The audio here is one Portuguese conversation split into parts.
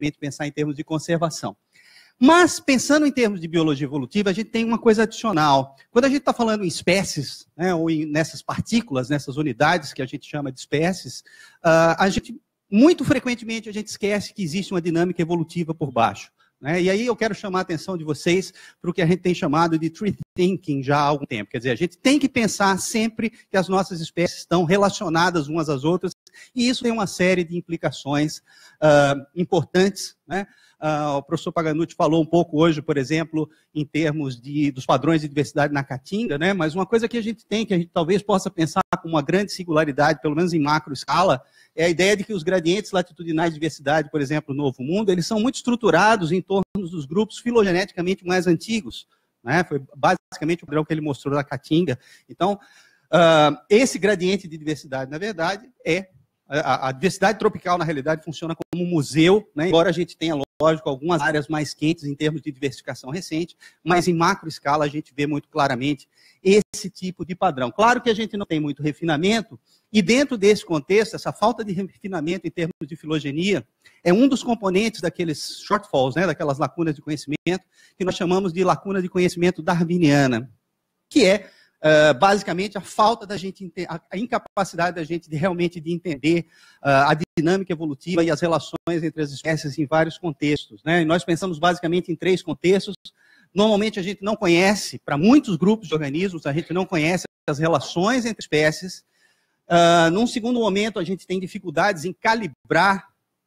pensar em termos de conservação. Mas, pensando em termos de biologia evolutiva, a gente tem uma coisa adicional. Quando a gente está falando em espécies, né, ou nessas partículas, nessas unidades que a gente chama de espécies, muito frequentemente a gente esquece que existe uma dinâmica evolutiva por baixo. E aí eu quero chamar a atenção de vocês para o que a gente tem chamado de tree thinking já há algum tempo. Quer dizer, a gente tem que pensar sempre que as nossas espécies estão relacionadas umas às outras, e isso tem uma série de implicações importantes, né? O professor Paganutti falou um pouco hoje, por exemplo, em termos dos padrões de diversidade na Caatinga, né? Mas uma coisa que a gente tem, que a gente talvez possa pensar com uma grande singularidade, pelo menos em macro escala, é a ideia de que os gradientes latitudinais de diversidade, por exemplo, no Novo Mundo, eles são muito estruturados em torno dos grupos filogeneticamente mais antigos, né? Foi basicamente o padrão que ele mostrou na Caatinga. Então, esse gradiente de diversidade, na verdade, a diversidade tropical, na realidade, funciona como um museu, né? Embora a gente tenha, lógico, algumas áreas mais quentes em termos de diversificação recente, mas em macro escala a gente vê muito claramente esse tipo de padrão. Claro que a gente não tem muito refinamento, e dentro desse contexto, essa falta de refinamento em termos de filogenia é um dos componentes daqueles shortfalls, né? Daquelas lacunas de conhecimento, que nós chamamos de lacuna de conhecimento darwiniana, que é basicamente a falta da gente, a incapacidade da gente realmente de entender a dinâmica evolutiva e as relações entre as espécies em vários contextos, né? E nós pensamos basicamente em 3 contextos. Normalmente a gente não conhece, para muitos grupos de organismos, a gente não conhece as relações entre espécies. Num segundo momento, a gente tem dificuldades em calibrar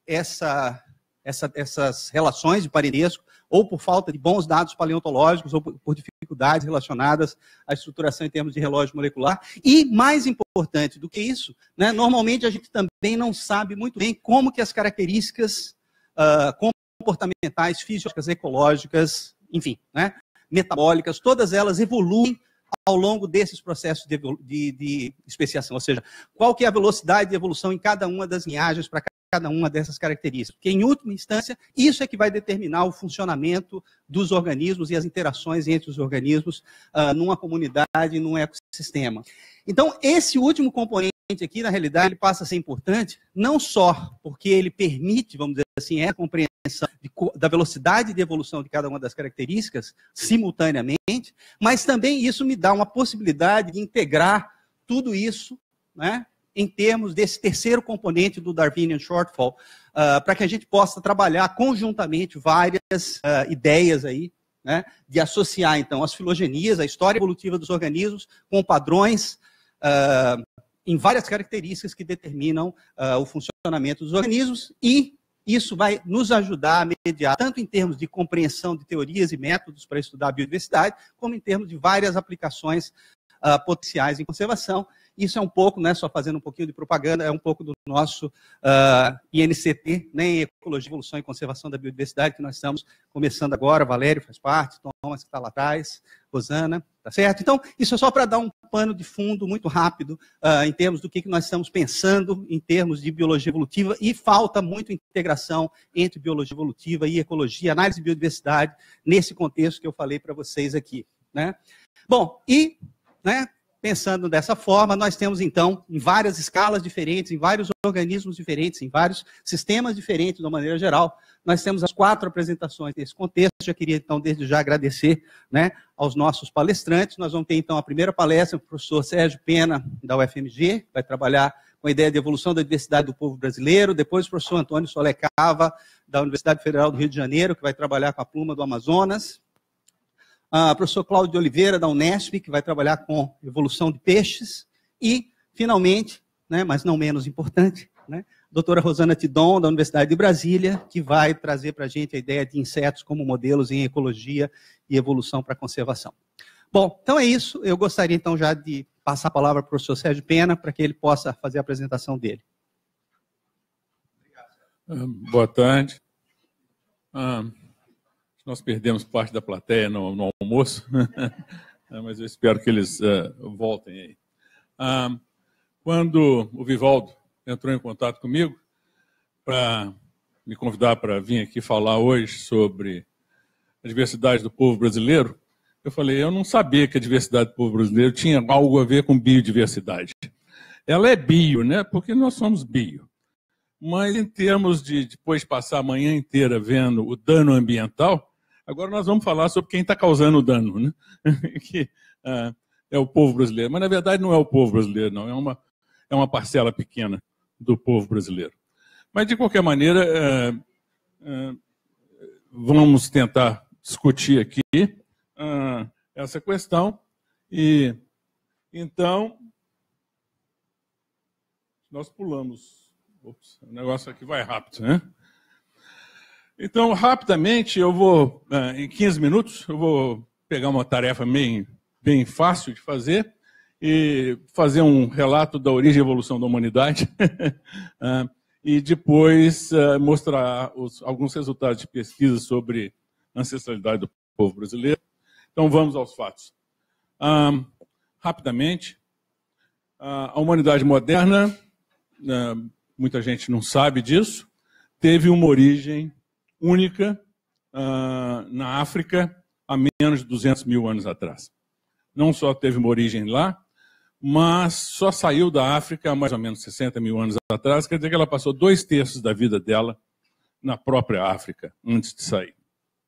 essas relações de parentesco, ou por falta de bons dados paleontológicos, ou por dificuldades relacionadas à estruturação em termos de relógio molecular. E, mais importante do que isso, né, normalmente a gente também não sabe muito bem como que as características comportamentais, fisiológicas, ecológicas, enfim, né, metabólicas, todas elas evoluem ao longo desses processos de especiação, ou seja, qual que é a velocidade de evolução em cada uma das linhagens para cada uma dessas características. Porque, em última instância, isso é que vai determinar o funcionamento dos organismos e as interações entre os organismos numa comunidade, num ecossistema. Então, esse último componente aqui, na realidade, ele passa a ser importante, não só porque ele permite, vamos dizer assim, a compreensão da velocidade de evolução de cada uma das características simultaneamente, mas também isso me dá uma possibilidade de integrar tudo isso, né, em termos desse terceiro componente do Darwinian Shortfall, para que a gente possa trabalhar conjuntamente várias ideias aí, né, de associar, então, as filogenias, a história evolutiva dos organismos, com padrões em várias características que determinam o funcionamento dos organismos, e isso vai nos ajudar a mediar, tanto em termos de compreensão de teorias e métodos para estudar a biodiversidade, como em termos de várias aplicações potenciais em conservação. Isso é um pouco, né, só fazendo um pouquinho de propaganda, é um pouco do nosso INCT, né, em Ecologia, Evolução e Conservação da Biodiversidade, que nós estamos começando agora. Valério faz parte, Thomas, que está lá atrás, Rosana, tá certo? Então, isso é só para dar um pano de fundo muito rápido em termos do que nós estamos pensando em termos de biologia evolutiva, e falta muito integração entre biologia evolutiva e ecologia, análise de biodiversidade, nesse contexto que eu falei para vocês aqui, né? Bom, e, né, pensando dessa forma, nós temos, então, em várias escalas diferentes, em vários organismos diferentes, em vários sistemas diferentes, de uma maneira geral, nós temos as 4 apresentações nesse contexto. Já queria, então, desde já agradecer, né, aos nossos palestrantes. Nós vamos ter, então, a primeira palestra do professor Sérgio Pena, da UFMG, que vai trabalhar com a ideia de evolução da diversidade do povo brasileiro. Depois, o professor Antônio Solecava, da Universidade Federal do Rio de Janeiro, que vai trabalhar com a pluma do Amazonas. O professor Cláudio de Oliveira, da Unesp, que vai trabalhar com evolução de peixes. E, finalmente, né, mas não menos importante, né, a doutora Rosana Tidon, da Universidade de Brasília, que vai trazer para a gente a ideia de insetos como modelos em ecologia e evolução para a conservação. Bom, então é isso. Eu gostaria, então, já de passar a palavra para o professor Sérgio Pena, para que ele possa fazer a apresentação dele. Boa tarde. Nós perdemos parte da plateia no almoço, mas eu espero que eles voltem aí. Quando o Vivaldo entrou em contato comigo para me convidar para vir aqui falar hoje sobre a diversidade do povo brasileiro, eu falei, eu não sabia que a diversidade do povo brasileiro tinha algo a ver com biodiversidade. Ela é bio, né? Porque nós somos bio. Mas em termos de depois passar a manhã inteira vendo o dano ambiental, agora nós vamos falar sobre quem está causando o dano, né? Que é o povo brasileiro. Mas, na verdade, não é o povo brasileiro, não. É uma parcela pequena do povo brasileiro. Mas, de qualquer maneira, vamos tentar discutir aqui essa questão. E, então, nós pulamos. Ops, o negócio aqui vai rápido, né? Então, rapidamente, eu vou, em 15 minutos, eu vou pegar uma tarefa bem fácil de fazer e fazer um relato da origem e evolução da humanidade e depois mostrar alguns resultados de pesquisa sobre a ancestralidade do povo brasileiro. Então, vamos aos fatos. Rapidamente, a humanidade moderna, muita gente não sabe disso, teve uma origem única na África há menos de 200 mil anos atrás. Não só teve uma origem lá, mas só saiu da África há mais ou menos 60 mil anos atrás, quer dizer que ela passou 2/3 da vida dela na própria África, antes de sair.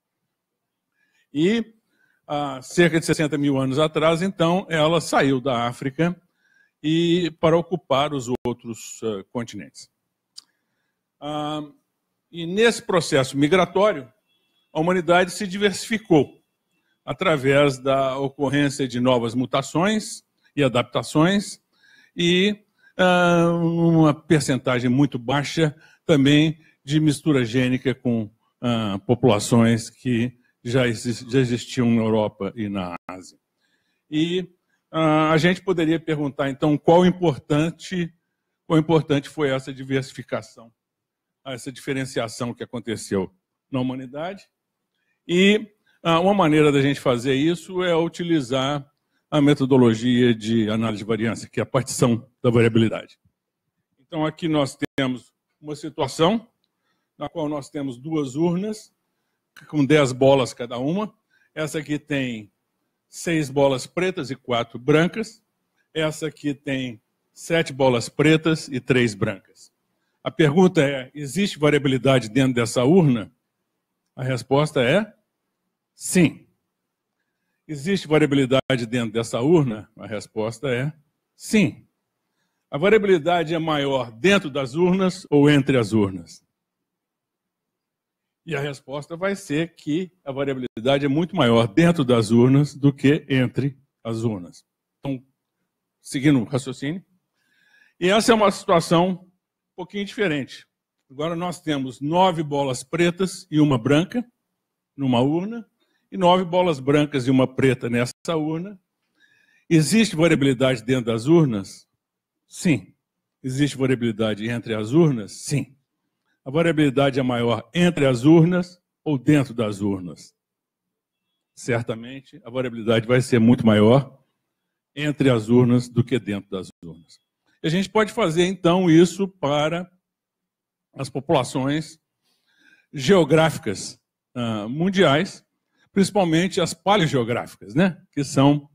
E há cerca de 60 mil anos atrás, então, ela saiu da África e para ocupar os outros continentes. E nesse processo migratório, a humanidade se diversificou através da ocorrência de novas mutações e adaptações e uma percentagem muito baixa também de mistura gênica com populações que já existiam na Europa e na Ásia. E a gente poderia perguntar, então, quão importante foi essa diversificação, essa diferenciação que aconteceu na humanidade. E uma maneira da gente fazer isso é utilizar a metodologia de análise de variância, que é a partição da variabilidade. Então, aqui nós temos uma situação na qual nós temos 2 urnas, com 10 bolas cada uma. Essa aqui tem 6 bolas pretas e 4 brancas. Essa aqui tem 7 bolas pretas e 3 brancas. A pergunta é, existe variabilidade dentro dessa urna? A resposta é sim. Existe variabilidade dentro dessa urna? A resposta é sim. A variabilidade é maior dentro das urnas ou entre as urnas? E a resposta vai ser que a variabilidade é muito maior dentro das urnas do que entre as urnas. Então, seguindo o raciocínio. E essa é uma situação um pouquinho diferente. Agora nós temos 9 bolas pretas e uma branca numa urna, e 9 bolas brancas e uma preta nessa urna. Existe variabilidade dentro das urnas? Sim. Existe variabilidade entre as urnas? Sim. A variabilidade é maior entre as urnas ou dentro das urnas? Certamente, a variabilidade vai ser muito maior entre as urnas do que dentro das urnas. E a gente pode fazer, então, isso para as populações geográficas mundiais, principalmente as paleogeográficas, né? Que são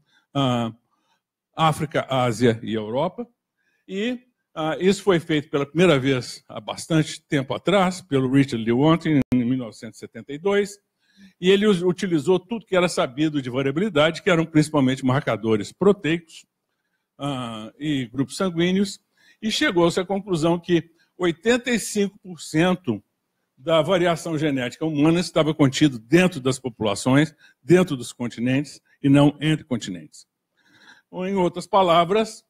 África, Ásia e Europa. E isso foi feito pela primeira vez há bastante tempo atrás, pelo Richard Lewontin, em 1972, e ele utilizou tudo que era sabido de variabilidade, que eram principalmente marcadores proteicos e grupos sanguíneos, e chegou-se à conclusão que 85% da variação genética humana estava contido dentro das populações, dentro dos continentes, e não entre continentes. Ou, em outras palavras,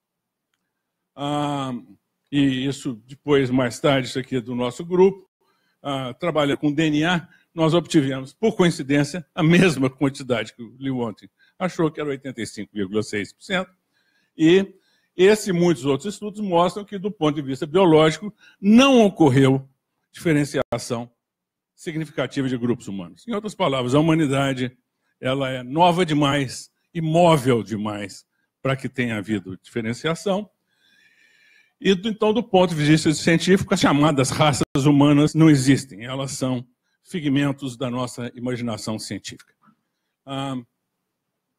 e isso depois, mais tarde, isso aqui é do nosso grupo, trabalha com DNA, nós obtivemos, por coincidência, a mesma quantidade que o Lewontin achou, que era 85,6%, e esse e muitos outros estudos mostram que, do ponto de vista biológico, não ocorreu diferenciação significativa de grupos humanos. Em outras palavras, a humanidade ela é nova demais e móvel demais para que tenha havido diferenciação. E, então, do ponto de vista científico, as chamadas raças humanas não existem. Elas são figmentos da nossa imaginação científica.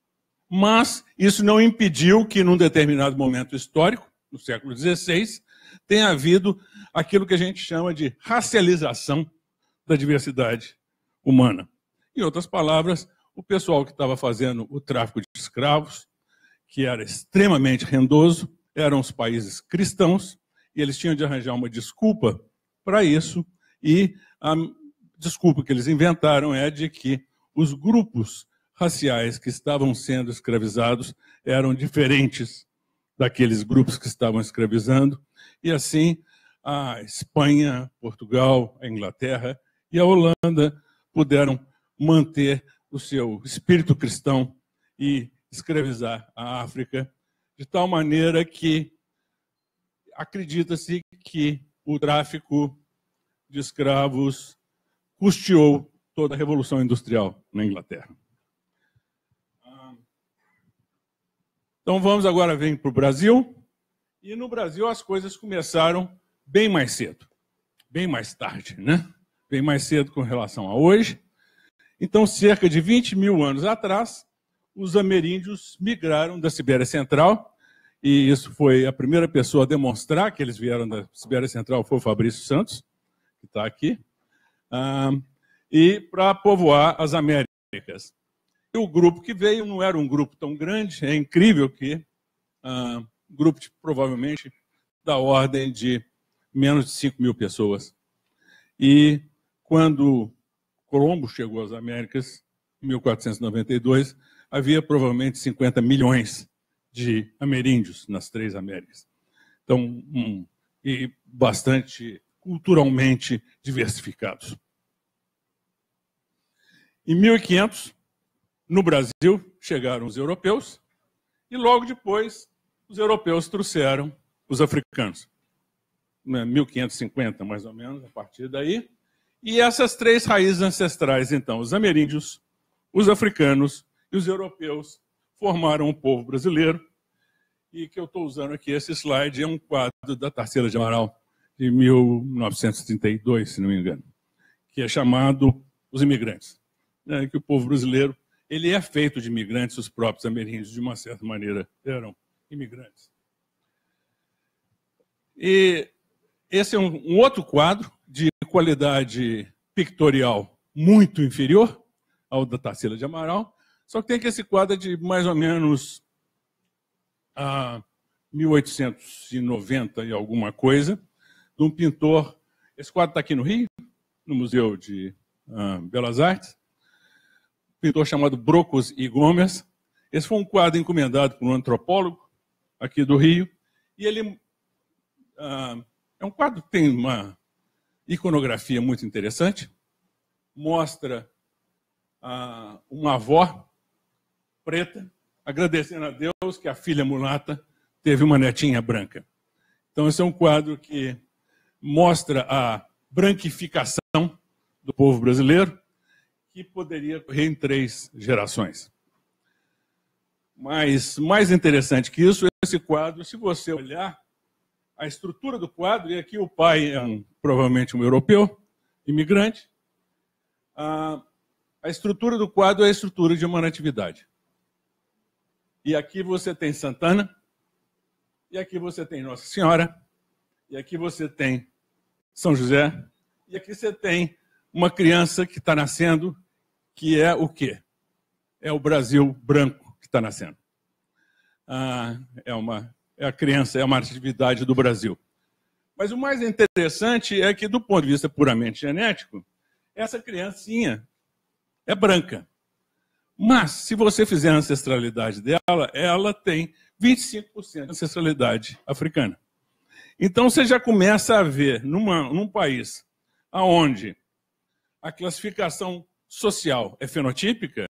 Mas isso não impediu que, num determinado momento histórico, no século XVI, tem havido aquilo que a gente chama de racialização da diversidade humana. Em outras palavras, o pessoal que estava fazendo o tráfico de escravos, que era extremamente rendoso, eram os países cristãos, e eles tinham de arranjar uma desculpa para isso, e a desculpa que eles inventaram é de que os grupos raciais que estavam sendo escravizados eram diferentes daqueles grupos que estavam escravizando, e assim a Espanha, Portugal, a Inglaterra e a Holanda puderam manter o seu espírito cristão e escravizar a África, de tal maneira que acredita-se que o tráfico de escravos custeou toda a Revolução Industrial na Inglaterra. Então vamos agora vir para o Brasil, e no Brasil as coisas começaram bem mais cedo, bem mais tarde, né? Bem mais cedo com relação a hoje. Então, cerca de 20 mil anos atrás, os ameríndios migraram da Sibéria Central, e isso foi a primeira pessoa a demonstrar que eles vieram da Sibéria Central, foi o Fabrício Santos, que está aqui, e para povoar as Américas. E o grupo que veio não era um grupo tão grande, é incrível que grupo provavelmente da ordem de menos de 5 mil pessoas. E quando Colombo chegou às Américas, em 1492, havia provavelmente 50 milhões de ameríndios nas 3 Américas. Então, e bastante culturalmente diversificados. Em 1500, no Brasil, chegaram os europeus, e logo depois os europeus trouxeram os africanos. 1550, mais ou menos, a partir daí. E essas 3 raízes ancestrais, então, os ameríndios, os africanos e os europeus, formaram o povo brasileiro. E que eu estou usando aqui, esse slide, é um quadro da Tarsila de Amaral, de 1932, se não me engano, que é chamado Os Imigrantes. Que o povo brasileiro ele é feito de imigrantes, os próprios ameríndios, de uma certa maneira, eram imigrantes. E esse é um outro quadro de qualidade pictorial muito inferior ao da Tarsila de Amaral, só que tem que esse quadro de mais ou menos 1890 e alguma coisa, de um pintor. Esse quadro está aqui no Rio, no Museu de Belas Artes, um pintor chamado Brocos e Gomes. Esse foi um quadro encomendado por um antropólogo aqui do Rio, e ele é um quadro que tem uma iconografia muito interessante, mostra uma avó preta agradecendo a Deus que a filha mulata teve uma netinha branca. Então, esse é um quadro que mostra a branquificação do povo brasileiro, que poderia ocorrer em 3 gerações. Mas, mais interessante que isso, esse quadro, se você olhar a estrutura do quadro, e aqui o pai é provavelmente um europeu, imigrante, a estrutura do quadro é a estrutura de uma natividade. E aqui você tem Santana, e aqui você tem Nossa Senhora, e aqui você tem São José, e aqui você tem uma criança que está nascendo, que é o quê? É o Brasil branco que está nascendo. É a criança, é uma atividade do Brasil. Mas o mais interessante é que, do ponto de vista puramente genético, essa criancinha é branca. Mas, se você fizer a ancestralidade dela, ela tem 25% de ancestralidade africana. Então, você já começa a ver, num país onde a classificação social é fenotípica,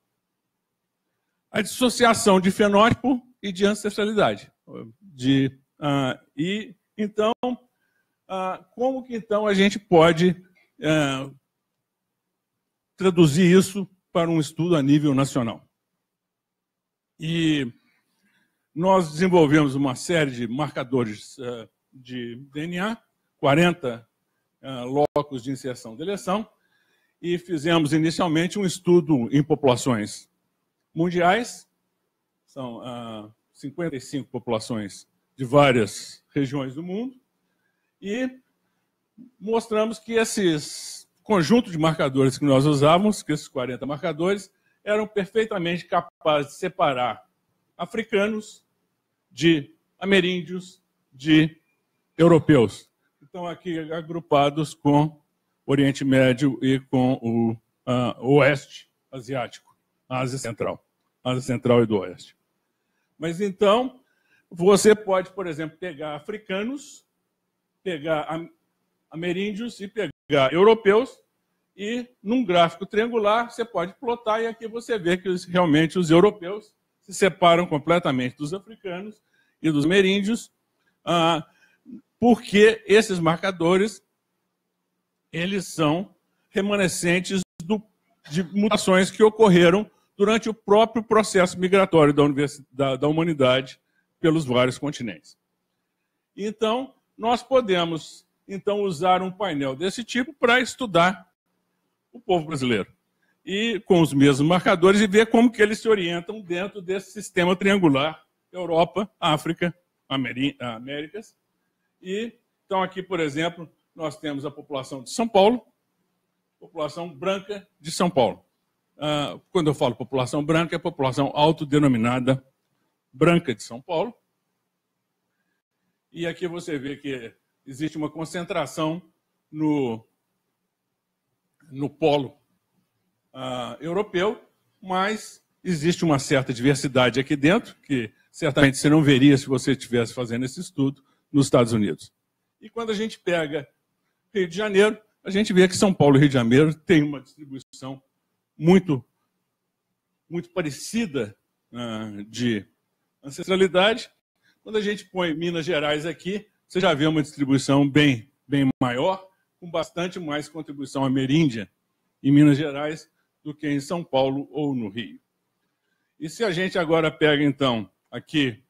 a dissociação de fenótipo e de ancestralidade. Então, como que então a gente pode traduzir isso para um estudo a nível nacional? E nós desenvolvemos uma série de marcadores de DNA, 40 locos de inserção e deleção, e fizemos inicialmente um estudo em populações mundiais, são 55 populações de várias regiões do mundo, E mostramos que esses conjunto de marcadores que nós usávamos, que esses 40 marcadores, eram perfeitamente capazes de separar africanos de ameríndios, de europeus. Estão aqui agrupados com o Oriente Médio e com o Oeste Asiático, a Ásia Central e do Oeste. Mas então, você pode, por exemplo, pegar africanos, pegar ameríndios e pegar europeus, e num gráfico triangular você pode plotar, e aqui você vê que realmente os europeus se separam completamente dos africanos e dos ameríndios, porque esses marcadores eles são remanescentes de mutações que ocorreram durante o próprio processo migratório da humanidade pelos vários continentes. Então, nós podemos usar um painel desse tipo para estudar o povo brasileiro, e com os mesmos marcadores, e ver como que eles se orientam dentro desse sistema triangular, Europa, África, Américas. E, então, aqui, por exemplo, nós temos a população de São Paulo, população branca de São Paulo. Quando eu falo população branca, é a população autodenominada branca de São Paulo. E aqui você vê que existe uma concentração no polo europeu, mas existe uma certa diversidade aqui dentro, que certamente você não veria se você estivesse fazendo esse estudo nos Estados Unidos. E quando a gente pega Rio de Janeiro, a gente vê que São Paulo e Rio de Janeiro têm uma distribuição muito parecida de ancestralidade. Quando a gente põe Minas Gerais aqui, você já vê uma distribuição bem maior, com bastante mais contribuição ameríndia em Minas Gerais do que em São Paulo ou no Rio. E se a gente agora pega, então, aqui,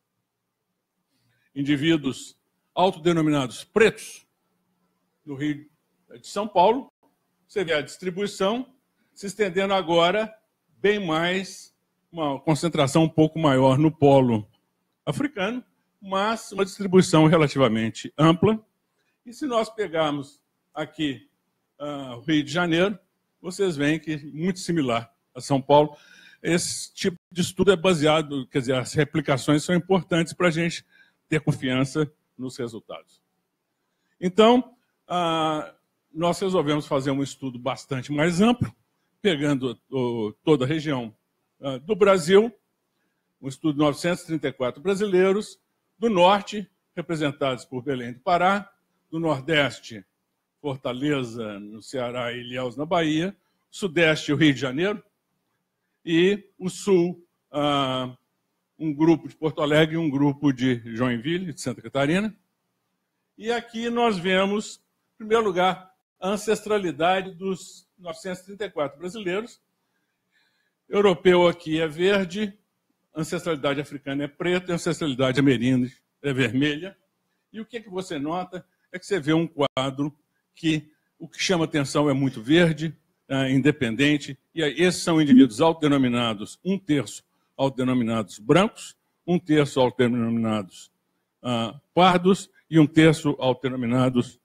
indivíduos autodenominados pretos, no Rio de São Paulo, você vê a distribuição se estendendo agora bem mais, uma concentração um pouco maior no polo africano, mas uma distribuição relativamente ampla. E se nós pegarmos aqui o Rio de Janeiro, vocês veem que é muito similar a São Paulo. Esse tipo de estudo é baseado, quer dizer, as replicações são importantes para a gente ter confiança nos resultados. Então, nós resolvemos fazer um estudo bastante mais amplo, pegando toda a região do Brasil, um estudo de 934 brasileiros, do norte, representados por Belém do Pará, do nordeste, Fortaleza, no Ceará, e Ilhéus, na Bahia, sudeste, o Rio de Janeiro, e o sul, um grupo de Porto Alegre e um grupo de Joinville, de Santa Catarina. E aqui nós vemos, em primeiro lugar, a ancestralidade dos 934 brasileiros. Europeu aqui é verde, ancestralidade africana é preta, e ancestralidade ameríndia é vermelha. E o que você nota é que você vê um quadro que o que chama atenção é muito verde, independente, e esses são indivíduos autodenominados, um terço autodenominados brancos, um terço autodenominados pardos e um terço autodenominados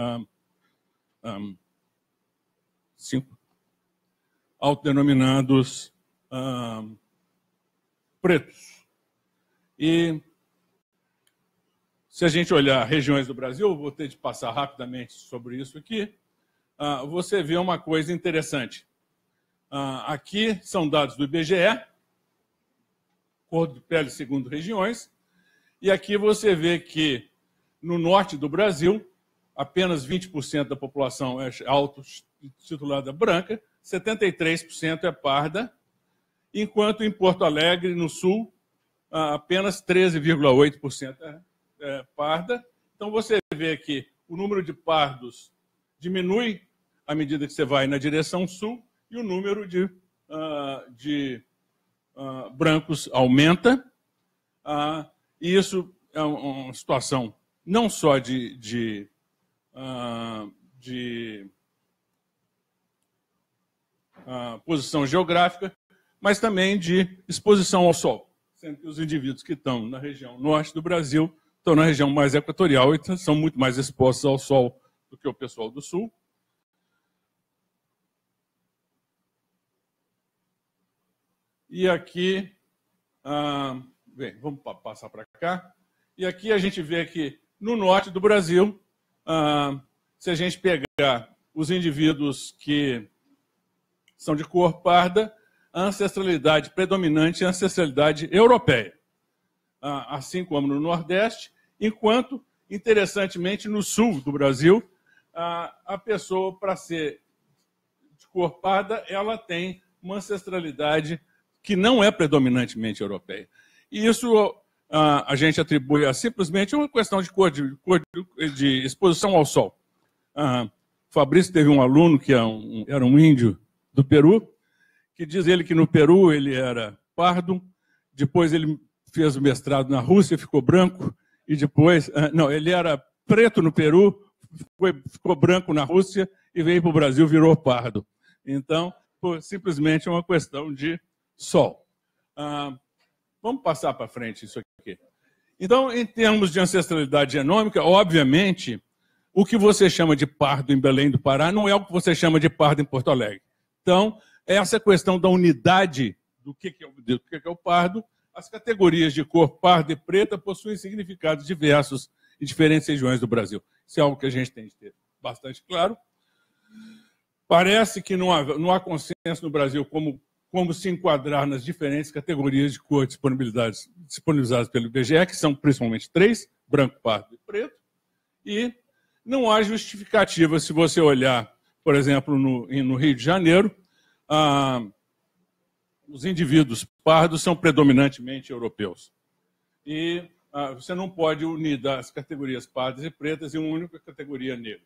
autodenominados pretos. E se a gente olhar regiões do Brasil, vou ter de passar rapidamente sobre isso aqui, você vê uma coisa interessante. Aqui são dados do IBGE, cor de pele segundo regiões, e aqui você vê que no norte do Brasil, apenas 20% da população é auto-titulada branca, 73% é parda, enquanto em Porto Alegre, no sul, apenas 13,8% é parda. Então você vê que o número de pardos diminui à medida que você vai na direção sul e o número de brancos aumenta. E isso é uma situação não só de posição geográfica, mas também de exposição ao sol, sendo que os indivíduos que estão na região norte do Brasil estão na região mais equatorial e são muito mais expostos ao sol do que o pessoal do sul. E aqui, bem, vamos passar para cá. E aqui a gente vê que no norte do Brasil, se a gente pegar os indivíduos que são de cor parda, a ancestralidade predominante é a ancestralidade europeia, assim como no Nordeste, enquanto, interessantemente, no sul do Brasil, a pessoa, para ser de cor parda, ela tem uma ancestralidade que não é predominantemente europeia. E isso a gente atribui a simplesmente uma questão de cor de exposição ao sol. Fabrício teve um aluno que era um índio do Peru, que diz ele que no Peru ele era pardo, depois ele fez o mestrado na Rússia, ficou branco, e depois... Não, ele era preto no Peru, ficou branco na Rússia, e veio para o Brasil, virou pardo. Então, simplesmente é uma questão de sol. Vamos passar para frente isso aqui. Então, em termos de ancestralidade genômica, obviamente, o que você chama de pardo em Belém do Pará não é o que você chama de pardo em Porto Alegre. Então, essa questão da unidade do que é o pardo, as categorias de cor parda e preta possuem significados diversos em diferentes regiões do Brasil. Isso é algo que a gente tem de ter bastante claro. Parece que não há consenso no Brasil como se enquadrar nas diferentes categorias de cor disponibilizadas pelo IBGE, que são principalmente 3, branco, pardo e preto, e não há justificativa se você olhar, por exemplo, no Rio de Janeiro, os indivíduos pardos são predominantemente europeus. E você não pode unir as categorias pardas e pretas em uma única categoria negra.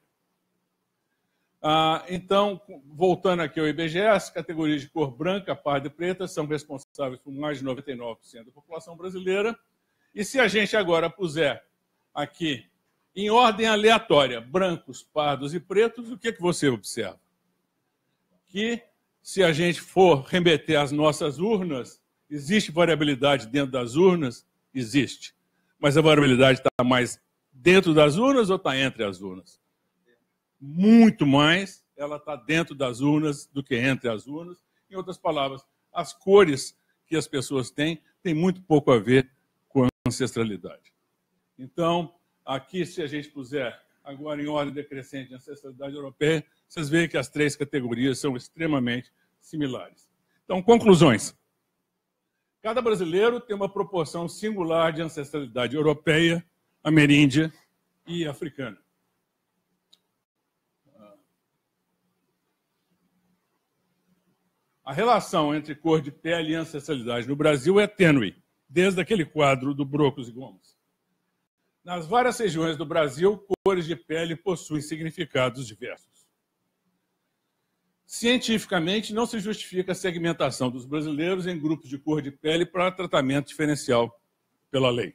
Então, voltando aqui ao IBGE, as categorias de cor branca, parda e preta são responsáveis por mais de 99% da população brasileira. E se a gente agora puser aqui, em ordem aleatória, brancos, pardos e pretos, o que você observa? Que, se a gente for remeter às nossas urnas, existe variabilidade dentro das urnas? Existe. Mas a variabilidade está mais dentro das urnas ou está entre as urnas? Muito mais, ela está dentro das urnas do que entre as urnas. Em outras palavras, as cores que as pessoas têm muito pouco a ver com a ancestralidade. Então, aqui, se a gente puser agora em ordem decrescente de ancestralidade europeia, vocês veem que as 3 categorias são extremamente similares. Então, conclusões. Cada brasileiro tem uma proporção singular de ancestralidade europeia, ameríndia e africana. A relação entre cor de pele e ancestralidade no Brasil é tênue, desde aquele quadro do Brocos e Gomes. Nas várias regiões do Brasil, cores de pele possuem significados diversos. Cientificamente, não se justifica a segmentação dos brasileiros em grupos de cor de pele para tratamento diferencial pela lei.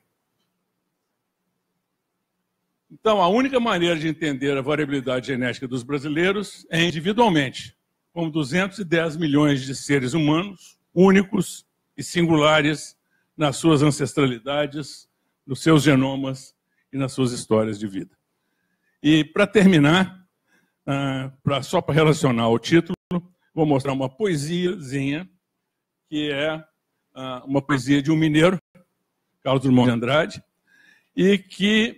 Então, a única maneira de entender a variabilidade genética dos brasileiros é individualmente, como 210 milhões de seres humanos, únicos e singulares nas suas ancestralidades, nos seus genomas e nas suas histórias de vida. E, para terminar, só para relacionar o título, vou mostrar uma poesiazinha, que é uma poesia de um mineiro, Carlos Drummond de Andrade, e que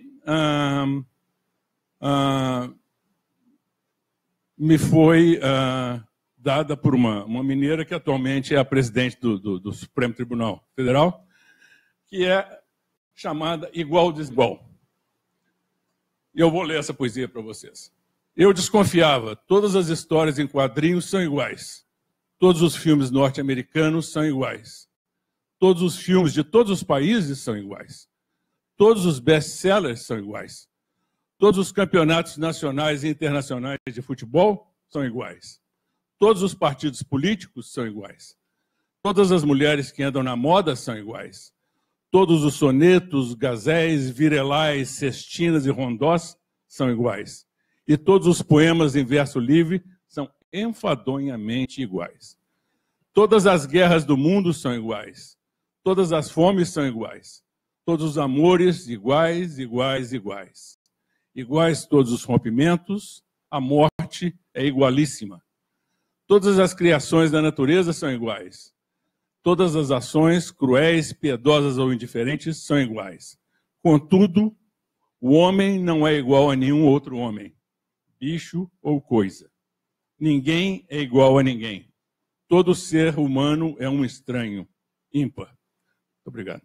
me foi dada por uma mineira que atualmente é a presidente do Supremo Tribunal Federal, que é chamada Igual Desigual. E eu vou ler essa poesia para vocês. Eu desconfiava, todas as histórias em quadrinhos são iguais. Todos os filmes norte-americanos são iguais. Todos os filmes de todos os países são iguais. Todos os best-sellers são iguais. Todos os campeonatos nacionais e internacionais de futebol são iguais. Todos os partidos políticos são iguais. Todas as mulheres que andam na moda são iguais. Todos os sonetos, gazéis, virelais, cestinas e rondós são iguais. E todos os poemas em verso livre são enfadonhamente iguais. Todas as guerras do mundo são iguais. Todas as fomes são iguais. Todos os amores iguais, iguais, iguais. Iguais todos os rompimentos, a morte é igualíssima. Todas as criações da natureza são iguais. Todas as ações, cruéis, piedosas ou indiferentes, são iguais. Contudo, o homem não é igual a nenhum outro homem, bicho ou coisa. Ninguém é igual a ninguém. Todo ser humano é um estranho, ímpar. Muito obrigado.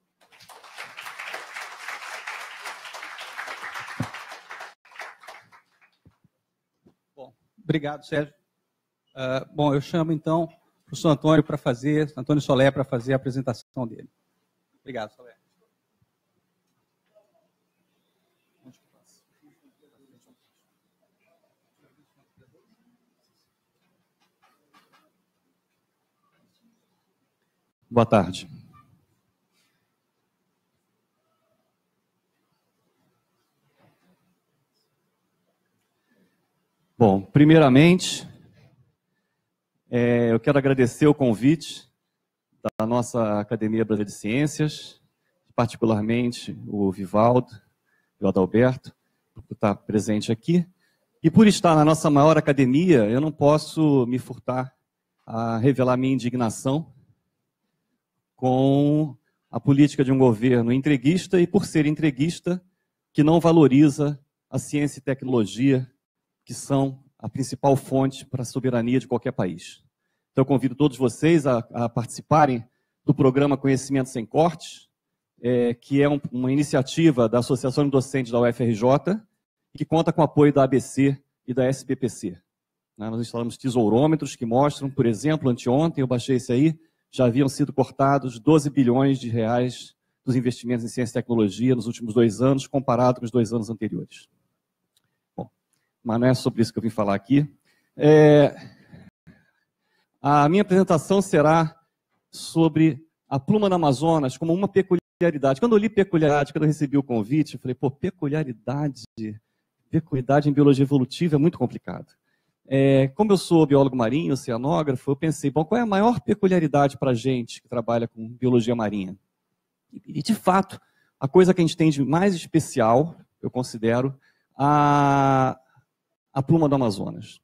Bom, obrigado, Sérgio. Bom, eu chamo então o professor Antônio Solé, para fazer a apresentação dele. Obrigado, Solé. Boa tarde. Bom, primeiramente, eu quero agradecer o convite da nossa Academia Brasileira de Ciências, particularmente o Vivaldo e o Adalberto, por estar presente aqui. E por estar na nossa maior academia, eu não posso me furtar a revelar minha indignação com a política de um governo entreguista e, por ser entreguista, que não valoriza a ciência e tecnologia, que são a principal fonte para a soberania de qualquer país. Então, eu convido todos vocês a participarem do programa Conhecimento Sem Cortes, que é uma iniciativa da Associação de Docentes da UFRJ, que conta com o apoio da ABC e da SBPC. Nós instalamos tesourômetros que mostram, por exemplo, anteontem, eu baixei esse aí, já haviam sido cortados 12 bilhões de reais dos investimentos em ciência e tecnologia nos últimos 2 anos, comparado com os 2 anos anteriores. Bom, mas não é sobre isso que eu vim falar aqui. A minha apresentação será sobre a pluma do Amazonas como uma peculiaridade. Quando eu li peculiaridade, quando eu recebi o convite, eu falei, pô, peculiaridade em biologia evolutiva é muito complicado. Como eu sou biólogo marinho, oceanógrafo, eu pensei, bom, qual é a maior peculiaridade para a gente que trabalha com biologia marinha? E, de fato, a coisa que a gente tem de mais especial, eu considero, a pluma do Amazonas.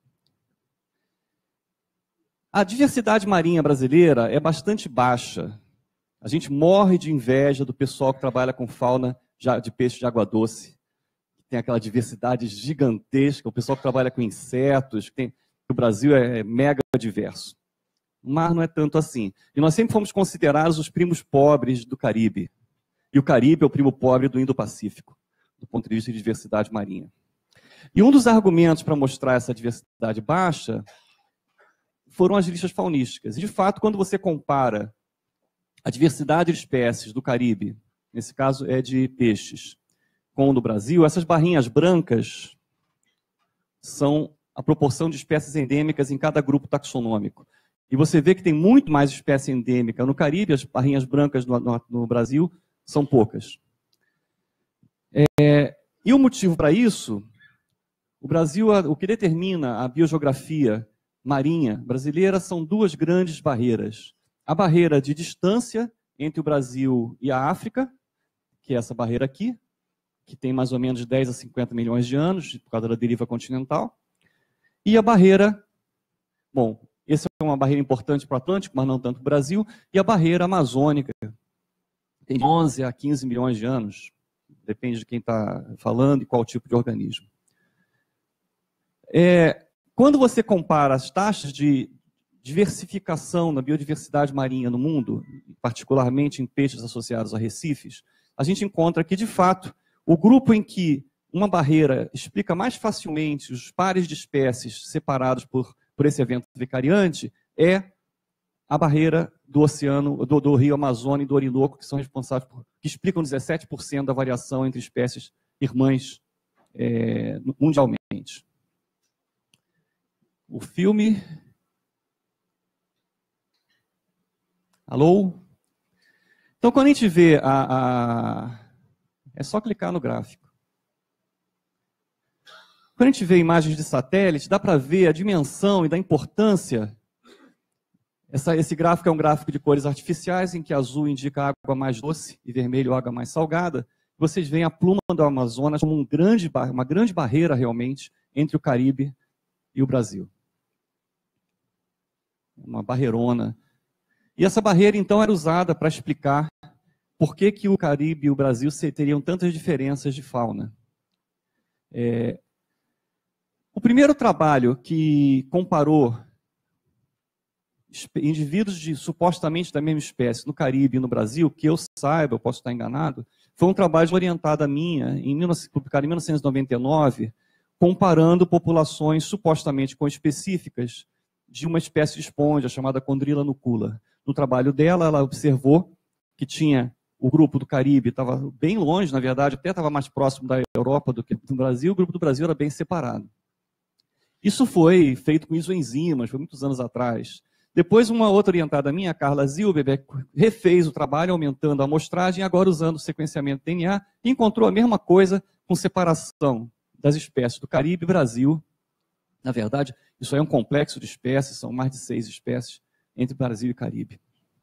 A diversidade marinha brasileira é bastante baixa. A gente morre de inveja do pessoal que trabalha com fauna de peixe de água doce. Tem aquela diversidade gigantesca, o pessoal que trabalha com insetos, o Brasil é mega diverso. Mas não é tanto assim. E nós sempre fomos considerados os primos pobres do Caribe. E o Caribe é o primo pobre do Indo-Pacífico, do ponto de vista de diversidade marinha. E um dos argumentos para mostrar essa diversidade baixa foram as listas faunísticas. E, de fato, quando você compara a diversidade de espécies do Caribe, nesse caso é de peixes, com o do Brasil, essas barrinhas brancas são a proporção de espécies endêmicas em cada grupo taxonômico. E você vê que tem muito mais espécie endêmica no Caribe, as barrinhas brancas no Brasil são poucas. E o motivo para isso, o Brasil, o que determina a biogeografia marinha brasileira são 2 grandes barreiras. A barreira de distância entre o Brasil e a África, que é essa barreira aqui, que tem mais ou menos de 10 a 50 milhões de anos, por causa da deriva continental. E a barreira, bom, essa é uma barreira importante para o Atlântico, mas não tanto para o Brasil, e a barreira amazônica, tem 11 a 15 milhões de anos, depende de quem está falando e qual tipo de organismo. Quando você compara as taxas de diversificação na biodiversidade marinha no mundo, particularmente em peixes associados a recifes, a gente encontra que, de fato, o grupo em que uma barreira explica mais facilmente os pares de espécies separados por esse evento vicariante é a barreira do oceano, do rio Amazônia e do Orinoco, que são responsáveis que explicam 17% da variação entre espécies irmãs mundialmente. O filme... Alô? Então, quando a gente vê é só clicar no gráfico. Quando a gente vê imagens de satélite, dá para ver a dimensão e da importância Esse gráfico é um gráfico de cores artificiais, em que azul indica água mais doce e vermelho água mais salgada. Vocês veem a pluma do Amazonas como uma grande barreira, realmente, entre o Caribe e o Brasil. Uma barreirona. E essa barreira, então, era usada para explicar por que o Caribe e o Brasil teriam tantas diferenças de fauna. O primeiro trabalho que comparou indivíduos supostamente da mesma espécie no Caribe e no Brasil, que eu saiba, eu posso estar enganado, foi um trabalho orientado a minha, publicado em 1999, comparando populações supostamente conespecíficas de uma espécie de esponja chamada Chondrila nucula. No trabalho dela, ela observou que tinha o grupo do Caribe, estava bem longe, na verdade, até estava mais próximo da Europa do que do Brasil, o grupo do Brasil era bem separado. Isso foi feito com isoenzimas, foi muitos anos atrás. Depois, uma outra orientada minha, a Carla Zilberbeck, refez o trabalho, aumentando a amostragem, agora usando o sequenciamento DNA, e encontrou a mesma coisa com separação das espécies do Caribe e Brasil. Na verdade, isso é um complexo de espécies, são mais de 6 espécies entre Brasil e Caribe.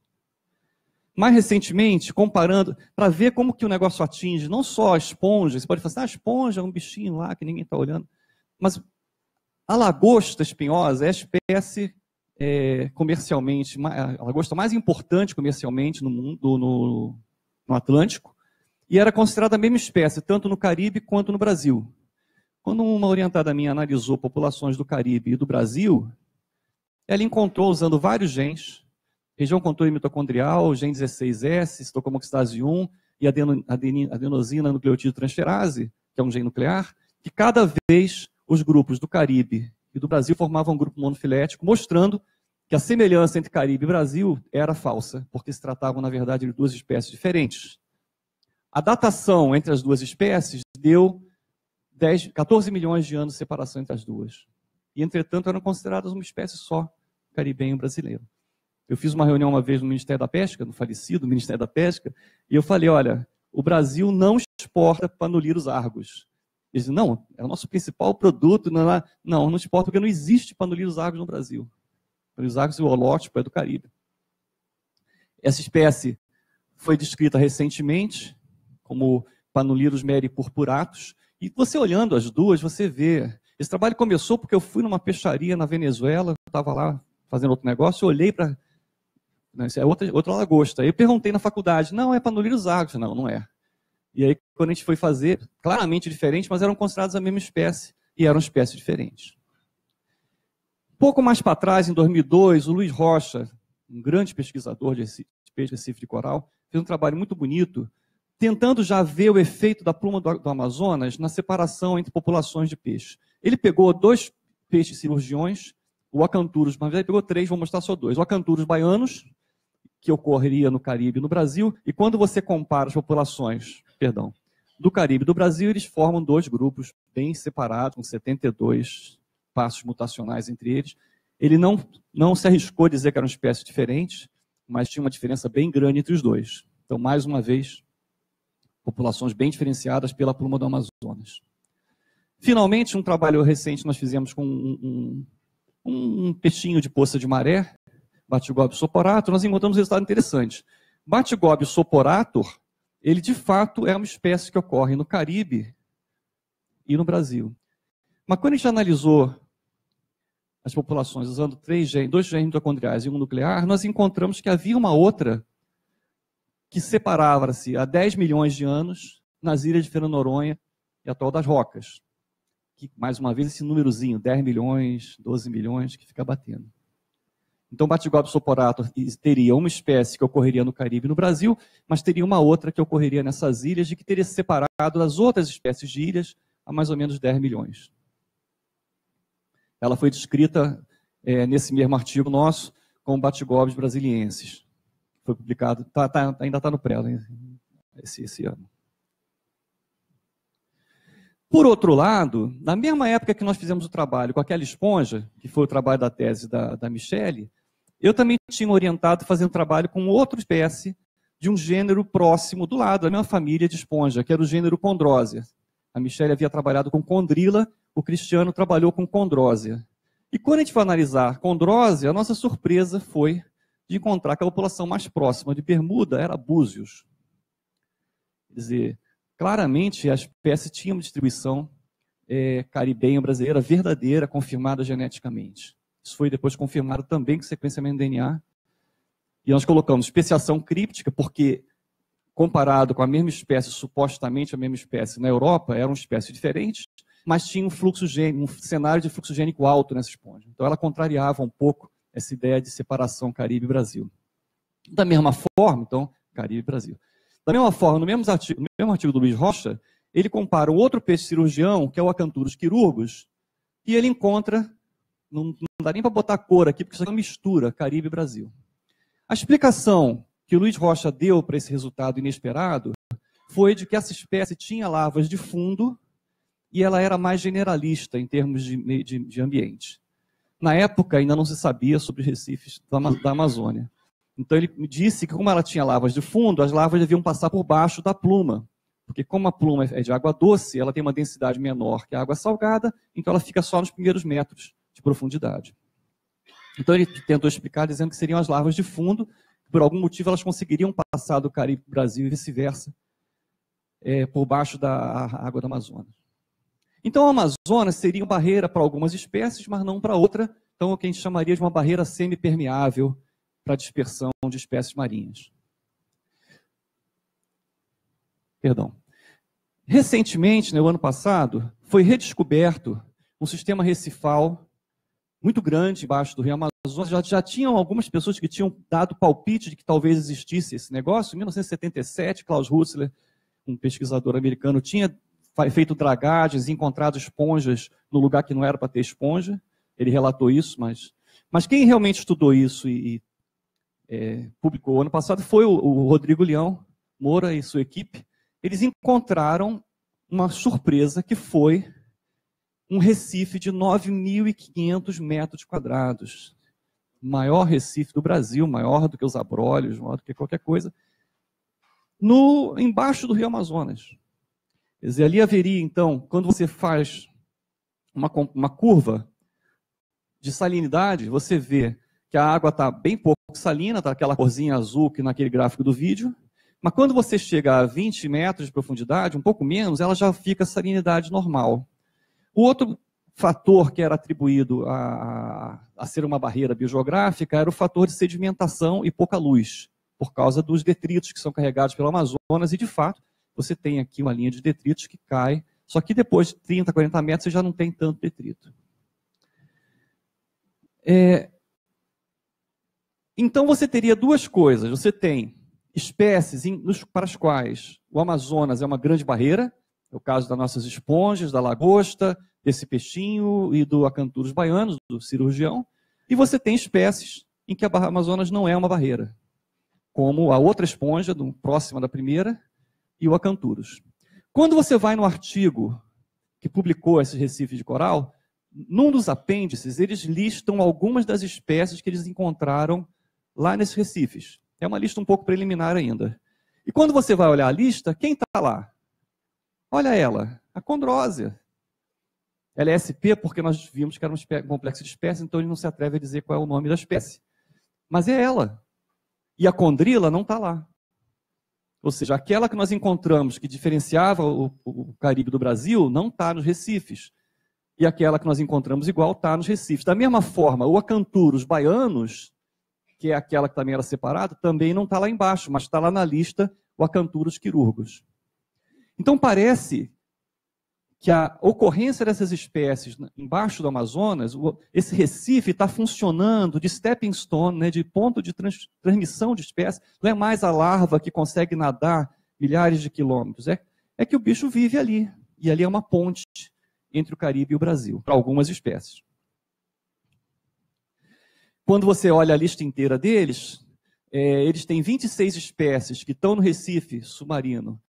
Mais recentemente, comparando, para ver como que o negócio atinge não só a esponja, você pode falar assim, a esponja é um bichinho lá que ninguém está olhando, mas a lagosta espinhosa é a espécie comercialmente, a lagosta mais importante comercialmente no mundo, no Atlântico, e era considerada a mesma espécie, tanto no Caribe quanto no Brasil. Quando uma orientada minha analisou populações do Caribe e do Brasil, ela encontrou, usando vários genes, região controle mitocondrial, gene 16S, citocomoxidase 1 e adenosina nucleotídeo transferase, que é um gene nuclear, que cada vez os grupos do Caribe e do Brasil formavam um grupo monofilético, mostrando que a semelhança entre Caribe e Brasil era falsa, porque se tratavam, na verdade, de 2 espécies diferentes. A datação entre as 2 espécies deu 14 milhões de anos de separação entre as duas. E, entretanto, eram consideradas uma espécie só, caribenho brasileiro. Eu fiz uma reunião uma vez no Ministério da Pesca, no falecido Ministério da Pesca, e eu falei, olha, o Brasil não exporta Panulirus argus. Eles dizem, não, é o nosso principal produto. Não exporta porque não existe Panulirus argus no Brasil. Panulirus argus, o holótipo, é do Caribe. Essa espécie foi descrita recentemente como Panulirus meripurpuratus, e você olhando as duas, você vê. Esse trabalho começou porque eu fui numa peixaria na Venezuela, estava lá fazendo outro negócio, eu olhei para... Isso é outra lagosta. Aí eu perguntei na faculdade, não, é Panulirus argus. Não é. E aí, quando a gente foi fazer, claramente diferente, mas eram considerados a mesma espécie, e eram espécies diferentes. Pouco mais para trás, em 2002, o Luiz Rocha, um grande pesquisador de peixe Recife de coral, fez um trabalho muito bonito, tentando já ver o efeito da pluma do Amazonas na separação entre populações de peixe. Ele pegou 2 peixes cirurgiões, o Acanthurus, mas ele pegou 3, vou mostrar só 2. O Acanthurus baianos, que ocorreria no Caribe e no Brasil, e quando você compara as populações, do Caribe e do Brasil, eles formam 2 grupos bem separados, com 72 passos mutacionais entre eles. Ele não se arriscou a dizer que eram espécies diferentes, mas tinha uma diferença bem grande entre os 2. Então, mais uma vez, populações bem diferenciadas pela pluma do Amazonas. Finalmente, um trabalho recente nós fizemos com um peixinho de poça de maré, Batigóbio soporator, nós encontramos um resultado interessante. Batigóbio soporator, ele de fato é uma espécie que ocorre no Caribe e no Brasil. Mas quando a gente analisou as populações usando 2 genes mitocondriais e um nuclear, nós encontramos que havia uma outra que separava-se há 10 milhões de anos nas ilhas de Fernando Noronha e Atol das Rocas. Que, mais uma vez, esse númerozinho, 10 milhões, 12 milhões, que fica batendo. Então, Batigóbio soporator teria uma espécie que ocorreria no Caribe e no Brasil, mas teria uma outra que ocorreria nessas ilhas e que teria se separado das outras espécies de ilhas há mais ou menos 10 milhões. Ela foi descrita nesse mesmo artigo nosso como Batigóbios brasiliensis. Foi publicado, ainda está no pré, esse ano. Por outro lado, na mesma época que nós fizemos o trabalho com aquela esponja, que foi o trabalho da tese da Michele, eu também tinha orientado a fazer um trabalho com outra espécie de um gênero próximo do lado, da mesma família de esponja, que era o gênero Chondrosia. A Michele havia trabalhado com Chondrila, o Cristiano trabalhou com Chondrosia. E quando a gente foi analisar Chondrosia, a nossa surpresa foi de encontrar que a população mais próxima de Bermuda era Búzios. Quer dizer, claramente a espécie tinha uma distribuição caribenha brasileira verdadeira, confirmada geneticamente. Isso foi depois confirmado também com sequenciamento de DNA. E nós colocamos especiação críptica, porque comparado com a mesma espécie, supostamente a mesma espécie na Europa, eram espécies diferentes, mas tinha um cenário de fluxo gênico alto nessa esponja. Então ela contrariava um pouco essa ideia de separação Caribe-Brasil. Da mesma forma, então, Caribe-Brasil. Da mesma forma, no mesmo artigo do Luiz Rocha, ele compara um outro peixe cirurgião, que é o Acanthurus quirúrgicos, e ele encontra, não dá nem para botar cor aqui, porque isso é uma mistura, Caribe e Brasil. A explicação que o Luiz Rocha deu para esse resultado inesperado foi de que essa espécie tinha larvas de fundo e ela era mais generalista em termos de ambiente. Na época, ainda não se sabia sobre os recifes da Amazônia. Então, ele me disse que, como ela tinha larvas de fundo, as larvas deviam passar por baixo da pluma. Porque, como a pluma é de água doce, ela tem uma densidade menor que a água salgada, então ela fica só nos primeiros metros de profundidade. Então, ele tentou explicar dizendo que seriam as larvas de fundo, que, por algum motivo, elas conseguiriam passar do Caribe para o Brasil e vice-versa, por baixo da água do Amazonas. Então, o Amazonas seria uma barreira para algumas espécies, mas não para outra. Então, o que a gente chamaria de uma barreira semipermeável para a dispersão de espécies marinhas. Perdão. Recentemente, no ano passado, foi redescoberto um sistema recifal muito grande embaixo do Rio Amazonas. Já tinham algumas pessoas que tinham dado palpite de que talvez existisse esse negócio. Em 1977, Klaus Hutzler, um pesquisador americano, tinha feito dragagens e encontrado esponjas no lugar que não era para ter esponja. Ele relatou isso, mas quem realmente estudou isso e publicou ano passado foi o Rodrigo Leão Moura e sua equipe. Eles encontraram uma surpresa que foi um recife de 9.500 metros quadrados. O maior recife do Brasil, maior do que os Abrolhos, maior do que qualquer coisa, embaixo do Rio Amazonas. Quer dizer, ali haveria, então, quando você faz uma curva de salinidade, você vê que a água está bem pouco salina, está aquela corzinha azul que naquele gráfico do vídeo, mas quando você chega a 20 metros de profundidade, um pouco menos, ela já fica salinidade normal. O outro fator que era atribuído a ser uma barreira biogeográfica era o fator de sedimentação e pouca luz, por causa dos detritos que são carregados pelo Amazonas, e de fato, você tem aqui uma linha de detritos que cai, só que depois de 30, 40 metros você já não tem tanto detrito. Então você teria duas coisas. Você tem espécies para as quais o Amazonas é uma grande barreira, é o caso das nossas esponjas, da lagosta, desse peixinho e do Acanthurus baianos, do cirurgião, e você tem espécies em que a Amazonas não é uma barreira, como a outra esponja, próxima da primeira, e o Acanthurus. Quando você vai no artigo que publicou esses recifes de coral, num dos apêndices, eles listam algumas das espécies que eles encontraram lá nesses recifes. É uma lista um pouco preliminar ainda. E quando você vai olhar a lista, quem está lá? Olha ela, a condrósia. Ela é SP porque nós vimos que era um complexo de espécies, então ele não se atreve a dizer qual é o nome da espécie. Mas é ela. E a condrila não está lá. Ou seja, aquela que nós encontramos que diferenciava o Caribe do Brasil não está nos recifes. E aquela que nós encontramos igual está nos recifes. Da mesma forma, o Acanthurus baianos, que é aquela que também era separada, também não está lá embaixo, mas está lá na lista o Acanthurus quirúrgicos. Então parece que a ocorrência dessas espécies embaixo do Amazonas, esse recife está funcionando de stepping stone, né, de ponto de transmissão de espécies, não é mais a larva que consegue nadar milhares de quilômetros, é que o bicho vive ali, e ali é uma ponte entre o Caribe e o Brasil, para algumas espécies. Quando você olha a lista inteira deles, eles têm 26 espécies que estão no Recife submarino,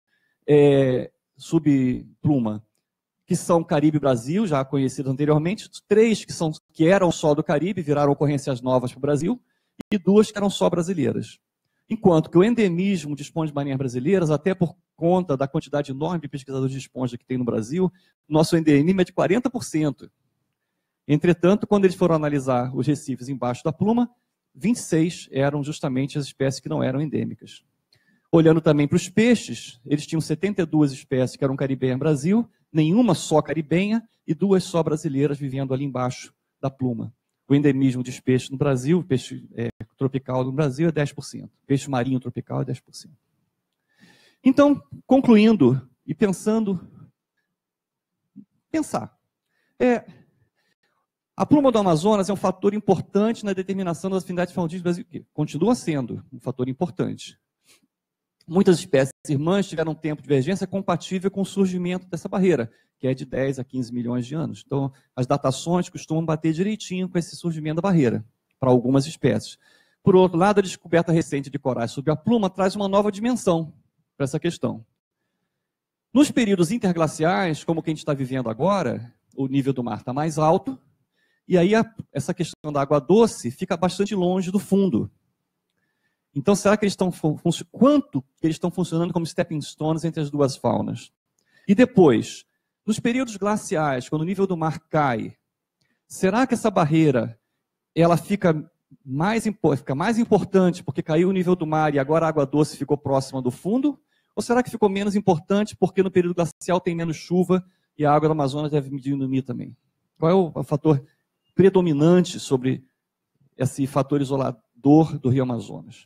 subpluma, que são Caribe e Brasil, já conhecidos anteriormente, 3 que eram só do Caribe, viraram ocorrências novas para o Brasil, e 2 que eram só brasileiras. Enquanto que o endemismo de esponjas marinhas brasileiras, até por conta da quantidade enorme de pesquisadores de esponja que tem no Brasil, nosso endemismo é de 40%. Entretanto, quando eles foram analisar os recifes embaixo da pluma, 26 eram justamente as espécies que não eram endêmicas. Olhando também para os peixes, eles tinham 72 espécies que eram caribenhas no Brasil, nenhuma só caribenha e 2 só brasileiras vivendo ali embaixo da pluma. O endemismo dos peixes no Brasil, peixe tropical no Brasil é 10%. Peixe marinho tropical é 10%. Então, concluindo e pensar. A pluma do Amazonas é um fator importante na determinação das afinidades faundígenas do Brasil, que continua sendo um fator importante. Muitas espécies irmãs tiveram um tempo de divergência compatível com o surgimento dessa barreira, que é de 10 a 15 milhões de anos. Então, as datações costumam bater direitinho com esse surgimento da barreira, para algumas espécies. Por outro lado, a descoberta recente de corais sob a pluma traz uma nova dimensão para essa questão. Nos períodos interglaciais, como o que a gente está vivendo agora, o nível do mar está mais alto, e aí essa questão da água doce fica bastante longe do fundo. Então, será que eles estão quanto eles estão funcionando como stepping stones entre as duas faunas? E depois, nos períodos glaciais, quando o nível do mar cai, será que essa barreira ela fica mais importante porque caiu o nível do mar e agora a água doce ficou próxima do fundo? Ou será que ficou menos importante porque no período glacial tem menos chuva e a água do Amazonas deve diminuir também? Qual é o fator predominante sobre esse fator isolador do Rio Amazonas?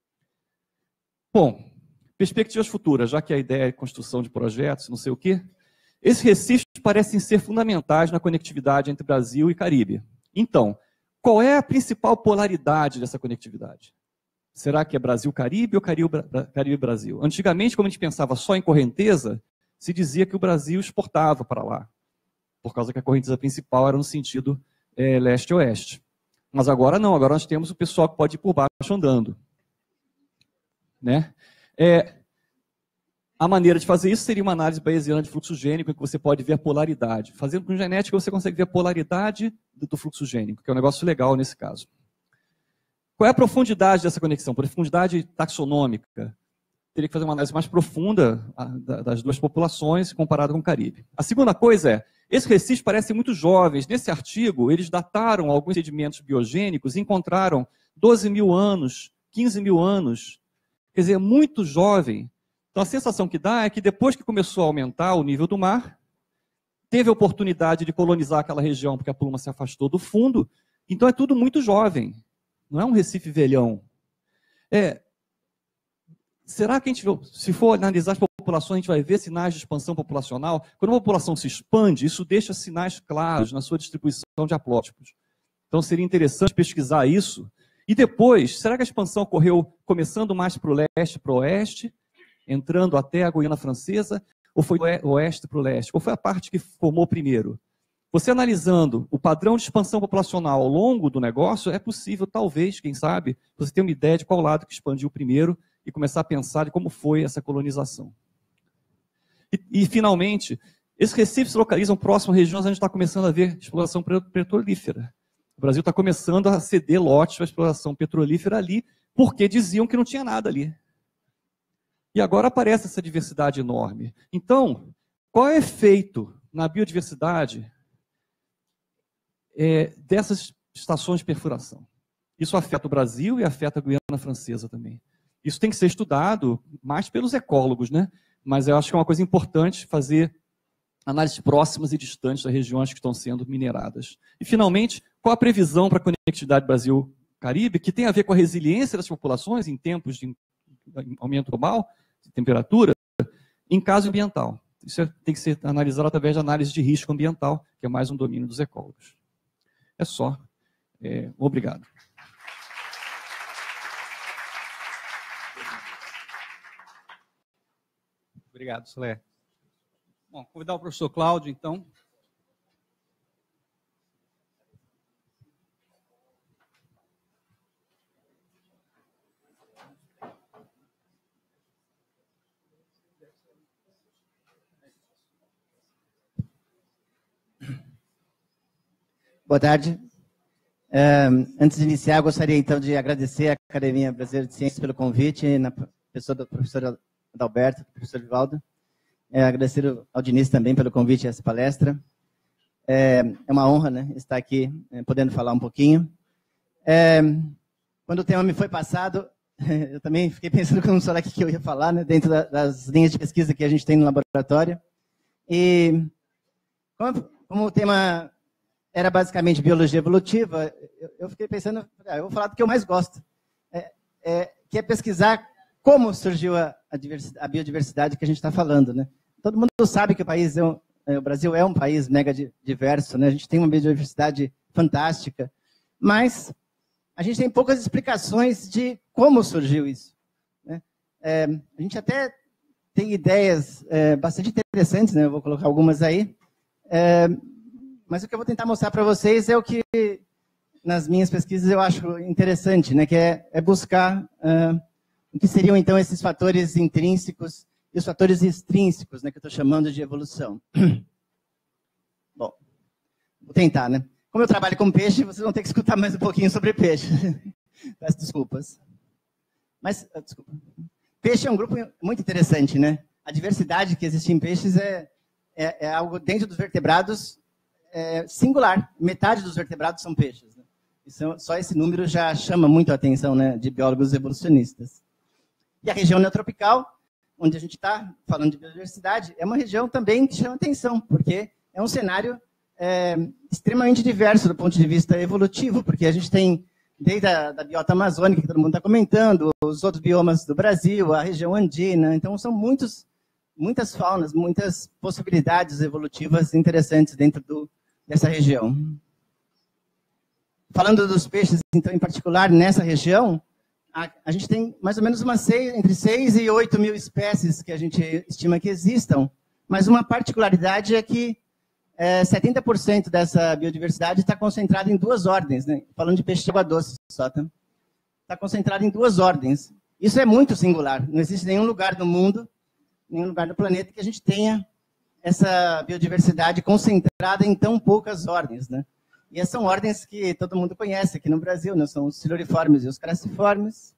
Bom, perspectivas futuras, já que a ideia é construção de projetos, não sei o quê. Esses recifes parecem ser fundamentais na conectividade entre Brasil e Caribe. Então, qual é a principal polaridade dessa conectividade? Será que é Brasil-Caribe ou Caribe-Brasil? Antigamente, como a gente pensava só em correnteza, se dizia que o Brasil exportava para lá, por causa que a correnteza principal era no sentido leste-oeste. Mas agora não, agora nós temos o pessoal que pode ir por baixo andando. Né? A maneira de fazer isso seria uma análise bayesiana de fluxo gênico, em que você pode ver a polaridade. Fazendo com genética, você consegue ver a polaridade do fluxo gênico, que é um negócio legal nesse caso. Qual é a profundidade dessa conexão? Profundidade taxonômica. Teria que fazer uma análise mais profunda das duas populações comparada com o Caribe. A segunda coisa é, esses recifes parecem muito jovens. Nesse artigo, eles dataram alguns sedimentos biogênicos e encontraram 12 mil anos, 15 mil anos. Quer dizer, muito jovem. Então, a sensação que dá é que depois que começou a aumentar o nível do mar, teve a oportunidade de colonizar aquela região, porque a pluma se afastou do fundo. Então, é tudo muito jovem. Não é um recife velhão. Será que a gente, se for analisar as populações, a gente vai ver sinais de expansão populacional? Quando uma população se expande, isso deixa sinais claros na sua distribuição de haplótipos. Então, seria interessante pesquisar isso. E depois, será que a expansão ocorreu começando mais para o leste, para o oeste, entrando até a Guiana Francesa, ou foi do oeste para o leste? Qual foi a parte que formou primeiro? Você analisando o padrão de expansão populacional ao longo do negócio, é possível, talvez, quem sabe, você ter uma ideia de qual lado que expandiu primeiro e começar a pensar de como foi essa colonização. E finalmente, esses recifes se localizam próximo a regiões onde a gente está começando a ver exploração petrolífera. O Brasil está começando a ceder lotes para a exploração petrolífera ali, porque diziam que não tinha nada ali. E agora aparece essa diversidade enorme. Então, qual é o efeito na biodiversidade dessas estações de perfuração? Isso afeta o Brasil e afeta a Guiana Francesa também. Isso tem que ser estudado mais pelos ecólogos, né? Mas eu acho que é uma coisa importante fazer análises próximas e distantes das regiões que estão sendo mineradas. E, finalmente, qual a previsão para a conectividade Brasil-Caribe, que tem a ver com a resiliência das populações em tempos de aumento global de temperatura, em caso ambiental? Isso tem que ser analisado através de análise de risco ambiental, que é mais um domínio dos ecólogos. É só. Obrigado. Obrigado, Solé. Bom, convidar o professor Cláudio, então. Boa tarde. Antes de iniciar, gostaria então de agradecer à Academia Brasileira de Ciências pelo convite, na pessoa do professor Adalberto, do professor Vivaldo. Agradecer ao Diniz também pelo convite a essa palestra. É uma honra, né, estar aqui podendo falar um pouquinho. quando o tema me foi passado, eu também fiquei pensando como será que eu ia falar, né, dentro das linhas de pesquisa que a gente tem no laboratório. E como o tema era basicamente biologia evolutiva, eu fiquei pensando, eu vou falar do que eu mais gosto, que é pesquisar como surgiu a biodiversidade que a gente está falando, né? Todo mundo sabe que o Brasil é um país mega diverso, né? A gente tem uma biodiversidade fantástica, mas a gente tem poucas explicações de como surgiu isso, né? A gente até tem ideias bastante interessantes, né? Eu vou colocar algumas aí, mas o que eu vou tentar mostrar para vocês é o que, nas minhas pesquisas, eu acho interessante, né? Que é buscar o que seriam, então, esses fatores intrínsecos e os fatores extrínsecos, né? Que eu estou chamando de evolução. Bom, vou tentar, né? Como eu trabalho com peixe, vocês vão ter que escutar mais um pouquinho sobre peixe. Peço desculpas. Mas, desculpa. Peixe é um grupo muito interessante, né? A diversidade que existe em peixes é algo dentro dos vertebrados singular. Metade dos vertebrados são peixes, né? Só esse número já chama muito a atenção, né, de biólogos evolucionistas. E a região neotropical, onde a gente está falando de biodiversidade, é uma região também que chama atenção, porque é um cenário extremamente diverso do ponto de vista evolutivo, porque a gente tem, desde a biota amazônica, que todo mundo está comentando, os outros biomas do Brasil, a região andina, então são muitas faunas, muitas possibilidades evolutivas interessantes dentro dessa região. Falando dos peixes, então, em particular, nessa região, a gente tem mais ou menos entre 6 e 8 mil espécies que a gente estima que existam, mas uma particularidade é que 70% dessa biodiversidade está concentrada em 2 ordens, né? Falando de peixe de água doce só, tá? Está concentrada em 2 ordens. Isso é muito singular. Não existe nenhum lugar do mundo, nenhum lugar do planeta que a gente tenha essa biodiversidade concentrada em tão poucas ordens, né? E essas são ordens que todo mundo conhece aqui no Brasil, né? São os siluriformes e os carassiformes.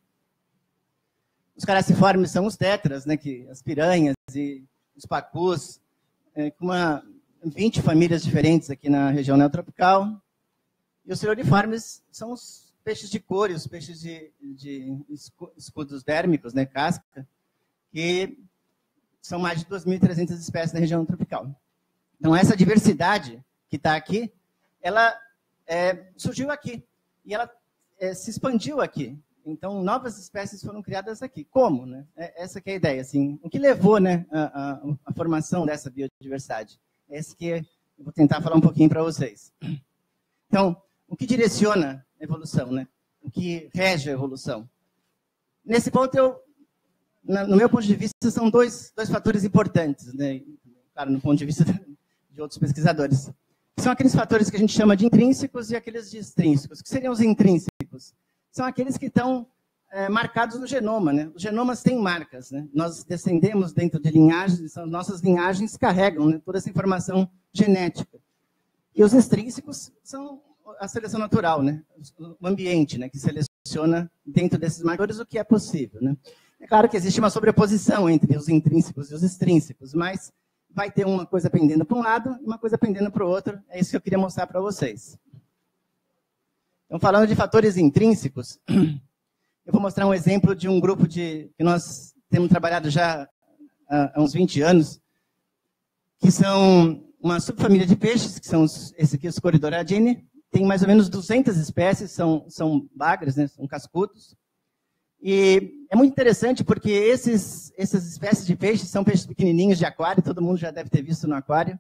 Os carassiformes são os tetras, né? As piranhas e os pacus, com 20 famílias diferentes aqui na região neotropical. E os siluriformes são os peixes de couro, os peixes de escudos dérmicos, né, casca, que são mais de 2.300 espécies na região tropical. Então, essa diversidade que está aqui, ela surgiu aqui, e ela se expandiu aqui. Então, novas espécies foram criadas aqui. Como? Né? Essa que é a ideia. Assim, o que levou, né, a formação dessa biodiversidade? Esse que eu vou tentar falar um pouquinho para vocês. Então, o que direciona a evolução, né? O que rege a evolução? Nesse ponto, no meu ponto de vista, são dois fatores importantes, né? Claro, no ponto de vista de outros pesquisadores. São aqueles fatores que a gente chama de intrínsecos e aqueles de extrínsecos. O que seriam os intrínsecos? São aqueles que estão marcados no genoma, né? Os genomas têm marcas, né? Nós descendemos dentro de linhagens, nossas linhagens carregam, né, toda essa informação genética. E os extrínsecos são a seleção natural, né? O ambiente, né, que seleciona dentro desses marcadores o que é possível, né? É claro que existe uma sobreposição entre os intrínsecos e os extrínsecos, mas vai ter uma coisa pendendo para um lado e uma coisa pendendo para o outro. É isso que eu queria mostrar para vocês. Então, falando de fatores intrínsecos, eu vou mostrar um exemplo de um grupo que nós temos trabalhado já há uns 20 anos, que são uma subfamília de peixes, que são esse aqui, os Corydoradini. Tem mais ou menos 200 espécies, são bagres, né, são cascudos. E é muito interessante porque essas espécies de peixes são peixes pequenininhos de aquário, todo mundo já deve ter visto no aquário.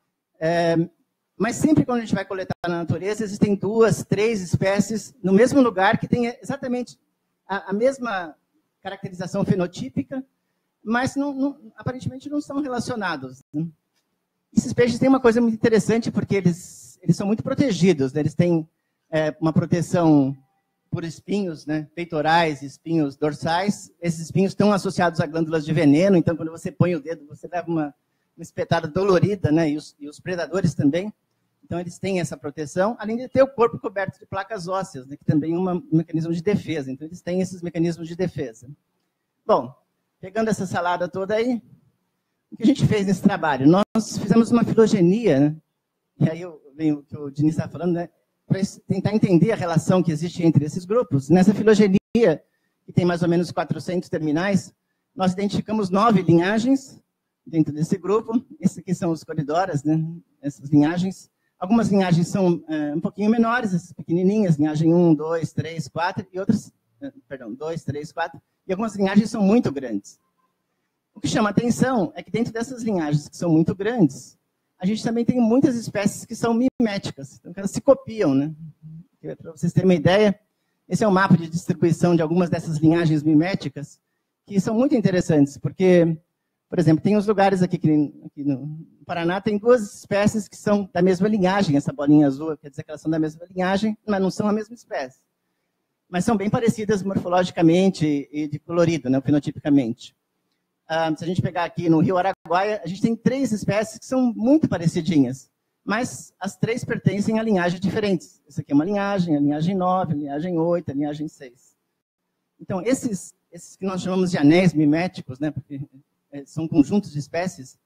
Mas sempre quando a gente vai coletar na natureza, existem 2, 3 espécies no mesmo lugar que tem exatamente a mesma caracterização fenotípica, mas aparentemente não são relacionados, né? Esses peixes têm uma coisa muito interessante porque eles são muito protegidos, né? Eles têm uma proteção por espinhos, né, peitorais, espinhos dorsais. Esses espinhos estão associados a glândulas de veneno, então quando você põe o dedo, você leva uma espetada dolorida, né, e os predadores também. Então eles têm essa proteção, além de ter o corpo coberto de placas ósseas, né, que também é um mecanismo de defesa. Então eles têm esses mecanismos de defesa. Bom, pegando essa salada toda aí, o que a gente fez nesse trabalho? Nós fizemos uma filogenia, né, e aí venho o que o Diniz está falando, né, para tentar entender a relação que existe entre esses grupos, nessa filogenia, que tem mais ou menos 400 terminais, nós identificamos 9 linhagens dentro desse grupo. Esses aqui são os coridoras, né? Essas linhagens. Algumas linhagens são um pouquinho menores, essas pequenininhas, linhagem 1, 2, 3, 4, e outras, perdão, 2, 3, 4, e algumas linhagens são muito grandes. O que chama a atenção é que dentro dessas linhagens que são muito grandes, a gente também tem muitas espécies que são miméticas, então elas se copiam, né? Para vocês terem uma ideia, esse é um mapa de distribuição de algumas dessas linhagens miméticas, que são muito interessantes, porque, por exemplo, tem uns lugares aqui no Paraná, tem 2 espécies que são da mesma linhagem, essa bolinha azul quer dizer que elas são da mesma linhagem, mas não são a mesma espécie. Mas são bem parecidas morfologicamente e de colorido, né, fenotipicamente. Se a gente pegar aqui no Rio Araguaia, a gente tem 3 espécies que são muito parecidinhas, mas as 3 pertencem a linhagens diferentes. Essa aqui é uma linhagem, a linhagem 9, a linhagem 8, a linhagem 6. Então, esses que nós chamamos de anéis miméticos, né, porque são conjuntos de espécies,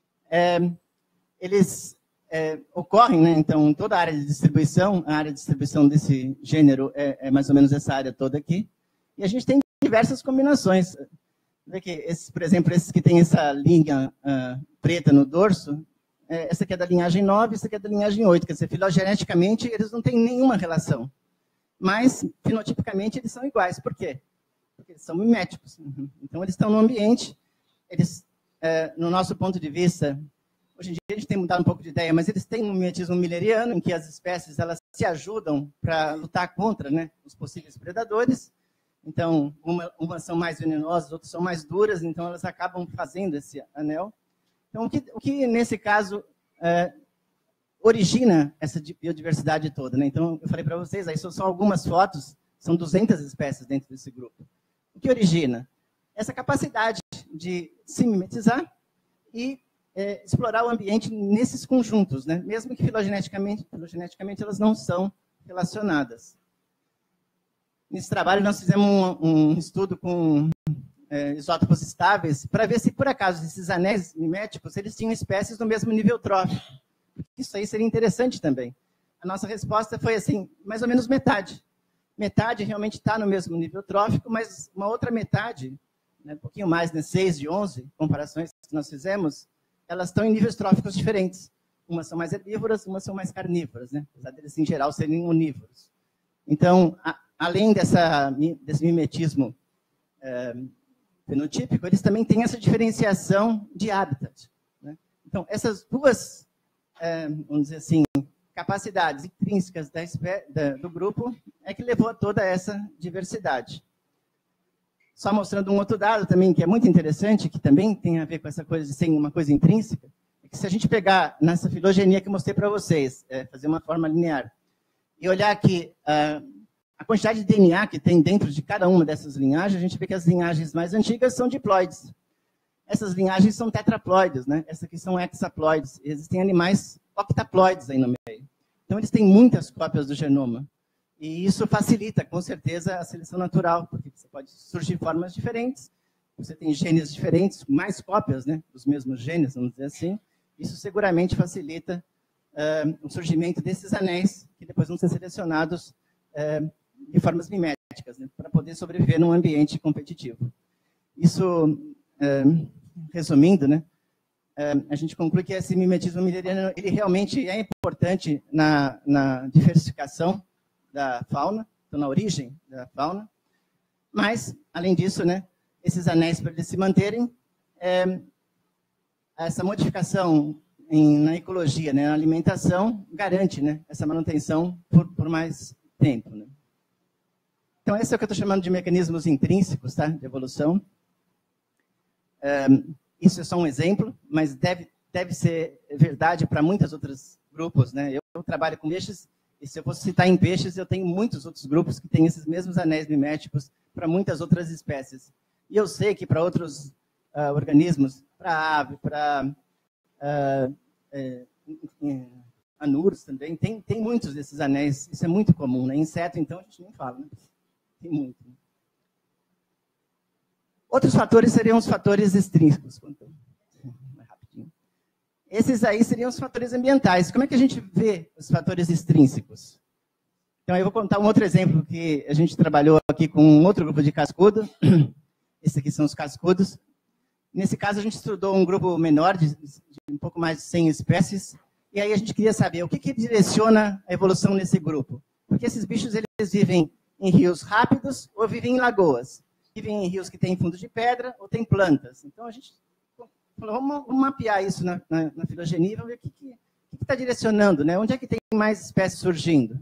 eles ocorrem, né, então, em toda a área de distribuição. A área de distribuição desse gênero é mais ou menos essa área toda aqui, e a gente tem diversas combinações. Vê que, por exemplo, esses que têm essa linha preta no dorso, essa aqui é da linhagem 9, essa aqui é da linhagem 8, quer dizer, filogeneticamente eles não têm nenhuma relação, mas fenotipicamente eles são iguais. Por quê? Porque eles são miméticos. Então, eles estão no ambiente, eles, no nosso ponto de vista, hoje em dia a gente tem mudado um pouco de ideia, mas eles têm um mimetismo milleriano, em que as espécies elas se ajudam para lutar contra, né, os possíveis predadores. Então, umas são mais venenosas, outras são mais duras, então elas acabam fazendo esse anel. Então, o que nesse caso, origina essa biodiversidade toda, né? Então, eu falei para vocês, aí são algumas fotos, são 200 espécies dentro desse grupo. O que origina? Essa capacidade de se mimetizar e explorar o ambiente nesses conjuntos, né? Mesmo que filogeneticamente elas não são relacionadas. Nesse trabalho, nós fizemos um estudo com isótopos estáveis para ver se, por acaso, esses anéis miméticos eles tinham espécies no mesmo nível trófico. Isso aí seria interessante também. A nossa resposta foi assim, mais ou menos metade. Metade realmente está no mesmo nível trófico, mas uma outra metade, né, um pouquinho mais, né, 6 de 11 comparações que nós fizemos, elas estão em níveis tróficos diferentes. Umas são mais herbívoras, umas são mais carnívoras, né, apesar deles, em geral, serem onívoros. Então, além desse mimetismo fenotípico, eles também têm essa diferenciação de hábitat, né? Então, essas 2, vamos dizer assim, capacidades intrínsecas do grupo é que levou a toda essa diversidade. Só mostrando um outro dado também, que é muito interessante, que também tem a ver com essa coisa de ser uma coisa intrínseca, é que se a gente pegar nessa filogenia que eu mostrei para vocês, fazer uma forma linear, e olhar aqui a quantidade de DNA que tem dentro de cada uma dessas linhagens, a gente vê que as linhagens mais antigas são diploides. Essas linhagens são tetraploides, né? Essas aqui são hexaploides. Existem animais octaploides aí no meio. Então, eles têm muitas cópias do genoma. E isso facilita, com certeza, a seleção natural, porque você pode surgir formas diferentes, você tem genes diferentes, mais cópias, né, dos mesmos genes, vamos dizer assim. Isso seguramente facilita o surgimento desses anéis, que depois vão ser selecionados de formas miméticas, né, para poder sobreviver num ambiente competitivo. Isso, resumindo, né, a gente conclui que esse mimetismo milleriano ele realmente é importante na diversificação da fauna, então na origem da fauna, mas, além disso, né, esses anéis, para eles se manterem, essa modificação na ecologia, né, na alimentação, garante, né, essa manutenção por mais tempo, né. Então, esse é o que eu estou chamando de mecanismos intrínsecos, tá, de evolução. Isso é só um exemplo, mas deve ser verdade para muitos outros grupos, né. Eu trabalho com peixes, e se eu fosse citar em peixes, eu tenho muitos outros grupos que têm esses mesmos anéis miméticos para muitas outras espécies. E eu sei que para outros organismos, para ave, para anuros também, tem muitos desses anéis. Isso é muito comum, né? Inseto, então, a gente nem fala, né? Tem muito. Né? Outros fatores seriam os fatores extrínsecos. Mais rapidinho. Esses aí seriam os fatores ambientais. Como é que a gente vê os fatores extrínsecos? Então, eu vou contar um outro exemplo que a gente trabalhou aqui com um outro grupo de cascudo. Esses aqui são os cascudos. Nesse caso, a gente estudou um grupo menor, de um pouco mais de 100 espécies, e aí a gente queria saber o que direciona a evolução nesse grupo. Porque esses bichos eles vivem em rios rápidos ou vivem em lagoas. Vivem em rios que têm fundo de pedra ou têm plantas. Então, a gente falou, vamos mapear isso na filogenia e vamos ver o que está direcionando, né? Onde é que tem mais espécies surgindo.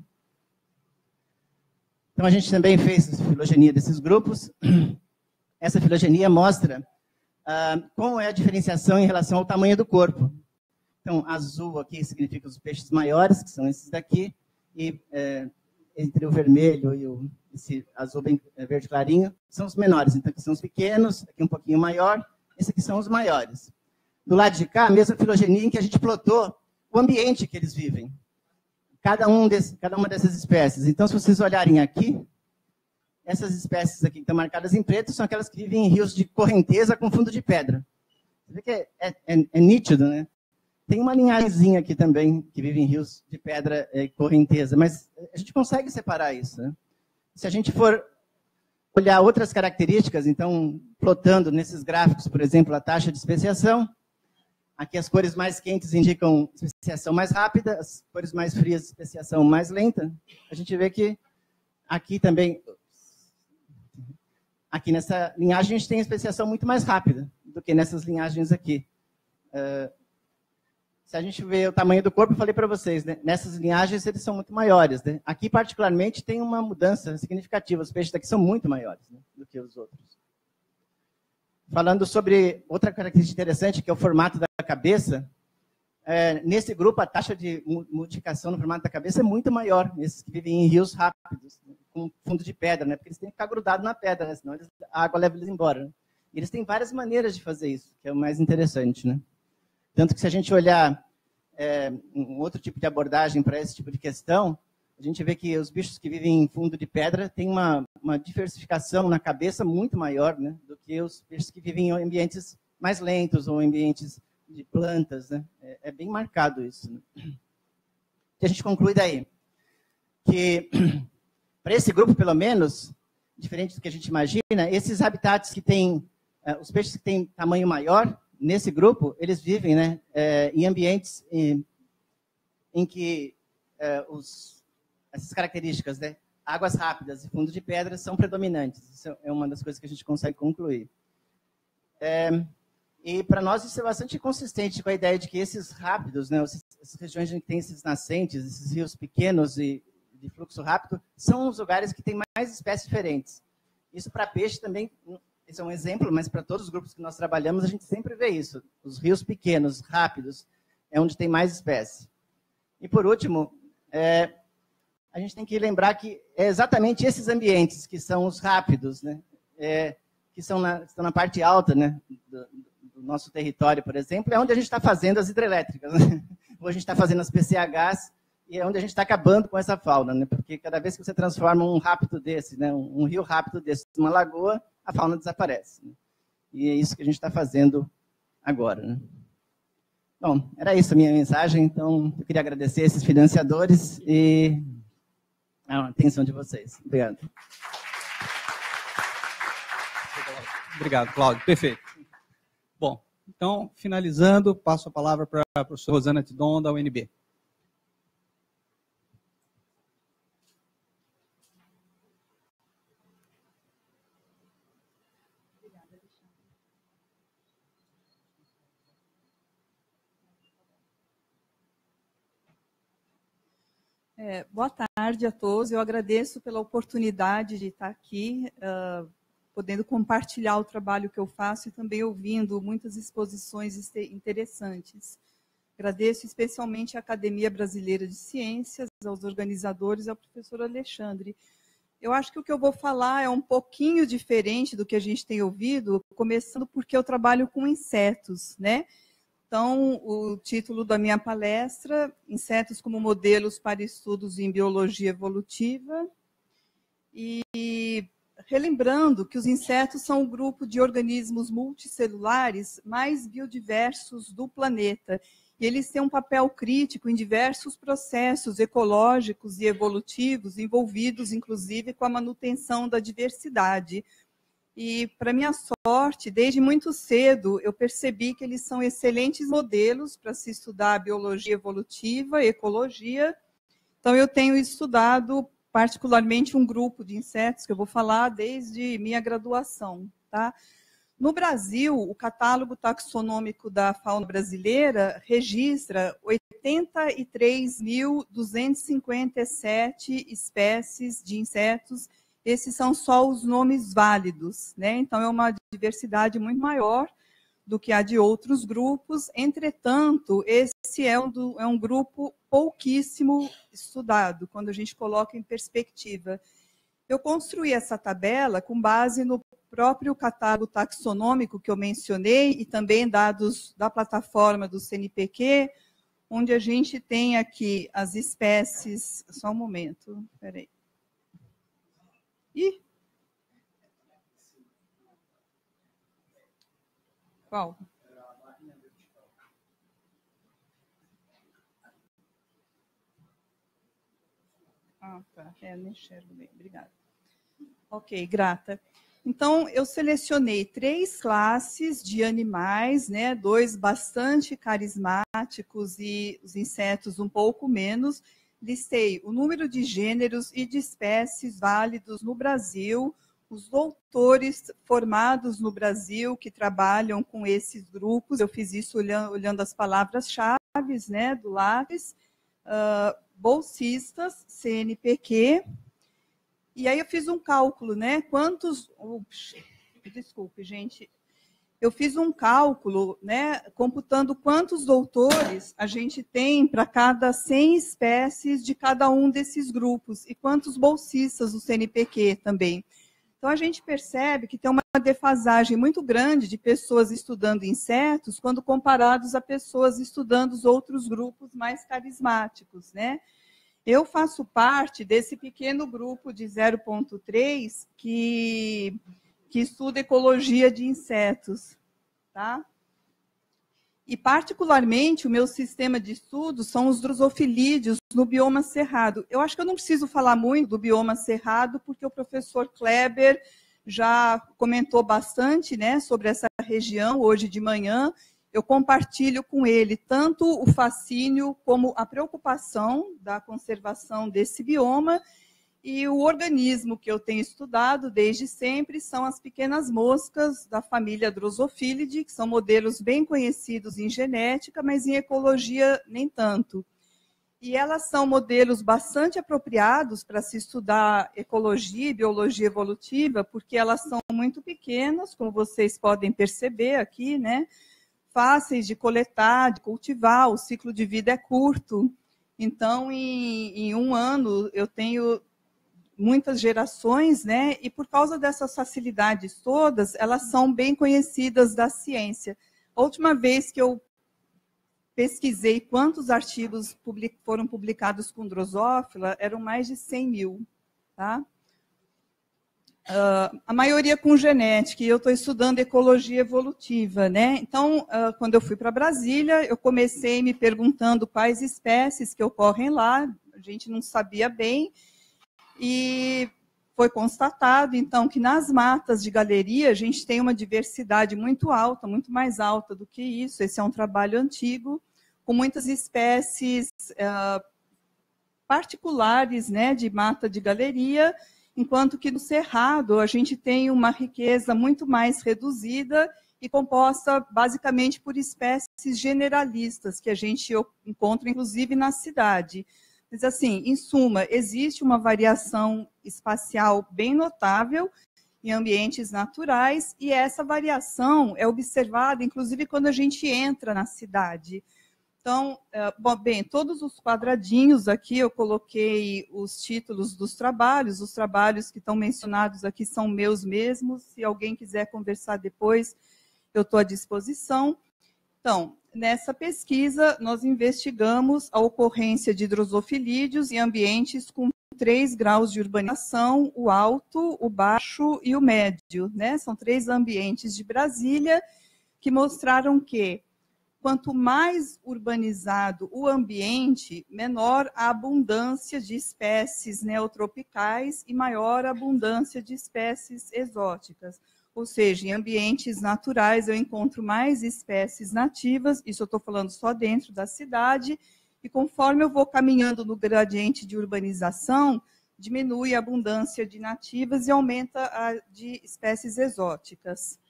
Então, a gente também fez a filogenia desses grupos. Essa filogenia mostra como é a diferenciação em relação ao tamanho do corpo. Então, azul aqui significa os peixes maiores, que são esses daqui, e entre o vermelho e esse azul bem verde clarinho, são os menores. Então, aqui são os pequenos, aqui um pouquinho maior, esses aqui são os maiores. Do lado de cá, a mesma filogenia em que a gente plotou o ambiente que eles vivem. Cada uma dessas espécies. Então, se vocês olharem aqui, essas espécies aqui que estão marcadas em preto são aquelas que vivem em rios de correnteza com fundo de pedra. Você vê que é nítido, né? Tem uma linhagemzinha aqui também que vive em rios de pedra e correnteza, mas a gente consegue separar isso, né? Se a gente for olhar outras características, então, plotando nesses gráficos, por exemplo, a taxa de especiação, aqui as cores mais quentes indicam especiação mais rápida, as cores mais frias, especiação mais lenta. A gente vê que aqui também, aqui nessa linhagem, a gente tem a especiação muito mais rápida do que nessas linhagens aqui. Se a gente vê o tamanho do corpo, eu falei para vocês, né? Nessas linhagens eles são muito maiores, né? Aqui, particularmente, tem uma mudança significativa. Os peixes daqui são muito maiores, né, do que os outros. Falando sobre outra característica interessante, que é o formato da cabeça, nesse grupo a taxa de modificação no formato da cabeça é muito maior, nesses que vivem em rios rápidos, né, com fundo de pedra, né? Porque eles têm que ficar grudados na pedra, né? Senão a água leva eles embora. Né? E eles têm várias maneiras de fazer isso, que é o mais interessante, né? Tanto que se a gente olhar um outro tipo de abordagem para esse tipo de questão, a gente vê que os bichos que vivem em fundo de pedra têm uma diversificação na cabeça muito maior, né, do que os bichos que vivem em ambientes mais lentos ou ambientes de plantas. Né? É bem marcado isso. Né? E a gente conclui daí que, para esse grupo, pelo menos, diferente do que a gente imagina, esses habitats que têm, os peixes que têm tamanho maior, nesse grupo, eles vivem, né, em ambientes em que essas características, né, águas rápidas e fundo de pedra são predominantes. Isso é uma das coisas que a gente consegue concluir. E para nós isso é bastante consistente com a ideia de que esses rápidos, né, essas regiões em que tem esses nascentes, esses rios pequenos e de fluxo rápido, são os lugares que têm mais espécies diferentes. Isso para peixe também... Esse é um exemplo, mas para todos os grupos que nós trabalhamos, a gente sempre vê isso. Os rios pequenos, rápidos, é onde tem mais espécie. E, por último, a gente tem que lembrar que é exatamente esses ambientes que são os rápidos, né? Que estão na parte alta, né, do nosso território, por exemplo, é onde a gente está fazendo as hidrelétricas. Né? Ou a gente está fazendo as PCHs, e é onde a gente está acabando com essa fauna. Né? Porque cada vez que você transforma um rápido desse, né, um rio rápido desse, numa lagoa, a fauna desaparece. Né? E é isso que a gente está fazendo agora. Né? Bom, era isso a minha mensagem. Então, eu queria agradecer esses financiadores e a atenção de vocês. Obrigado. Obrigado, Cláudio. Perfeito. Bom, então, finalizando, passo a palavra para a professora Rosana Tidon, da UNB. Boa tarde a todos. Eu agradeço pela oportunidade de estar aqui, podendo compartilhar o trabalho que eu faço e também ouvindo muitas exposições interessantes. Agradeço especialmente à Academia Brasileira de Ciências, aos organizadores e ao professor Alexandre. Eu acho que o que eu vou falar é um pouquinho diferente do que a gente tem ouvido, começando porque eu trabalho com insetos, né? Então, o título da minha palestra, Insetos como Modelos para Estudos em Biologia Evolutiva. E relembrando que os insetos são o grupo de organismos multicelulares mais biodiversos do planeta e eles têm um papel crítico em diversos processos ecológicos e evolutivos envolvidos, inclusive, com a manutenção da diversidade. E, para minha sorte, desde muito cedo, eu percebi que eles são excelentes modelos para se estudar a biologia evolutiva, ecologia. Então, eu tenho estudado particularmente um grupo de insetos que eu vou falar desde minha graduação, tá? No Brasil, o catálogo taxonômico da fauna brasileira registra 83.257 espécies de insetos. Esses são só os nomes válidos, né? Então, é uma diversidade muito maior do que a de outros grupos. Entretanto, esse é um grupo pouquíssimo estudado, quando a gente coloca em perspectiva. Eu construí essa tabela com base no próprio catálogo taxonômico que eu mencionei e também dados da plataforma do CNPq, onde a gente tem aqui as espécies... Só um momento, espera aí. Ih! Qual? Ah, tá. Não enxergo bem. Obrigada. Ok, grata. Então, eu selecionei 3 classes de animais, né? 2 bastante carismáticos e os insetos um pouco menos. Listei o número de gêneros e de espécies válidos no Brasil, os doutores formados no Brasil que trabalham com esses grupos. Eu fiz isso olhando as palavras-chave, né, do lápis, bolsistas, CNPq. E aí eu fiz um cálculo, né? Desculpe, gente. Eu fiz um cálculo, né, computando quantos doutores a gente tem para cada 100 espécies de cada um desses grupos e quantos bolsistas do CNPq também. Então, a gente percebe que tem uma defasagem muito grande de pessoas estudando insetos quando comparados a pessoas estudando os outros grupos mais carismáticos, né? Eu faço parte desse pequeno grupo de 0,3 que estuda ecologia de insetos, tá? E, particularmente, o meu sistema de estudo são os drosofilídeos no bioma cerrado. Eu acho que eu não preciso falar muito do bioma cerrado, porque o professor Kleber já comentou bastante, né, sobre essa região hoje de manhã. Eu compartilho com ele tanto o fascínio como a preocupação da conservação desse bioma. E o organismo que eu tenho estudado desde sempre são as pequenas moscas da família Drosophilidae, que são modelos bem conhecidos em genética, mas em ecologia nem tanto. E elas são modelos bastante apropriados para se estudar ecologia e biologia evolutiva, porque elas são muito pequenas, como vocês podem perceber aqui, né? Fáceis de coletar, de cultivar, o ciclo de vida é curto. Então, em um ano, eu tenho muitas gerações, né? E por causa dessas facilidades todas, elas são bem conhecidas da ciência. A última vez que eu pesquisei quantos artigos foram publicados com Drosophila, eram mais de 100 mil. Tá? A maioria com genética, e eu estou estudando ecologia evolutiva, né? Então, quando eu fui para Brasília, eu comecei me perguntando quais espécies que ocorrem lá, a gente não sabia bem, e foi constatado, então, que nas matas de galeria a gente tem uma diversidade muito alta, muito mais alta do que isso. Esse é um trabalho antigo, com muitas espécies particulares, né, de mata de galeria, enquanto que no cerrado a gente tem uma riqueza muito mais reduzida e composta basicamente por espécies generalistas, que a gente encontra inclusive na cidade. Mas, assim, em suma, existe uma variação espacial bem notável em ambientes naturais, e essa variação é observada, inclusive, quando a gente entra na cidade. Então, bem, todos os quadradinhos aqui eu coloquei os títulos dos trabalhos, os trabalhos que estão mencionados aqui são meus mesmos, se alguém quiser conversar depois, eu estou à disposição. Então, nessa pesquisa, nós investigamos a ocorrência de drosofilídeos em ambientes com 3 graus de urbanização, o alto, o baixo e o médio, né? São 3 ambientes de Brasília que mostraram que quanto mais urbanizado o ambiente, menor a abundância de espécies neotropicais e maior a abundância de espécies exóticas. Ou seja, em ambientes naturais eu encontro mais espécies nativas, isso eu estou falando só dentro da cidade, e conforme eu vou caminhando no gradiente de urbanização, diminui a abundância de nativas e aumenta a de espécies exóticas.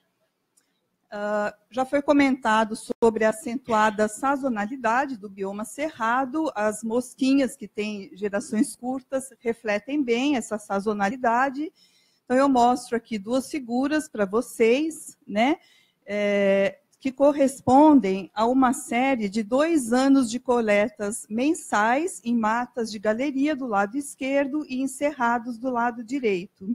Já foi comentado sobre a acentuada sazonalidade do bioma cerrado. As mosquinhas, que têm gerações curtas, refletem bem essa sazonalidade. Então, eu mostro aqui 2 figuras para vocês, né, que correspondem a uma série de 2 anos de coletas mensais em matas de galeria do lado esquerdo e em cerrados do lado direito.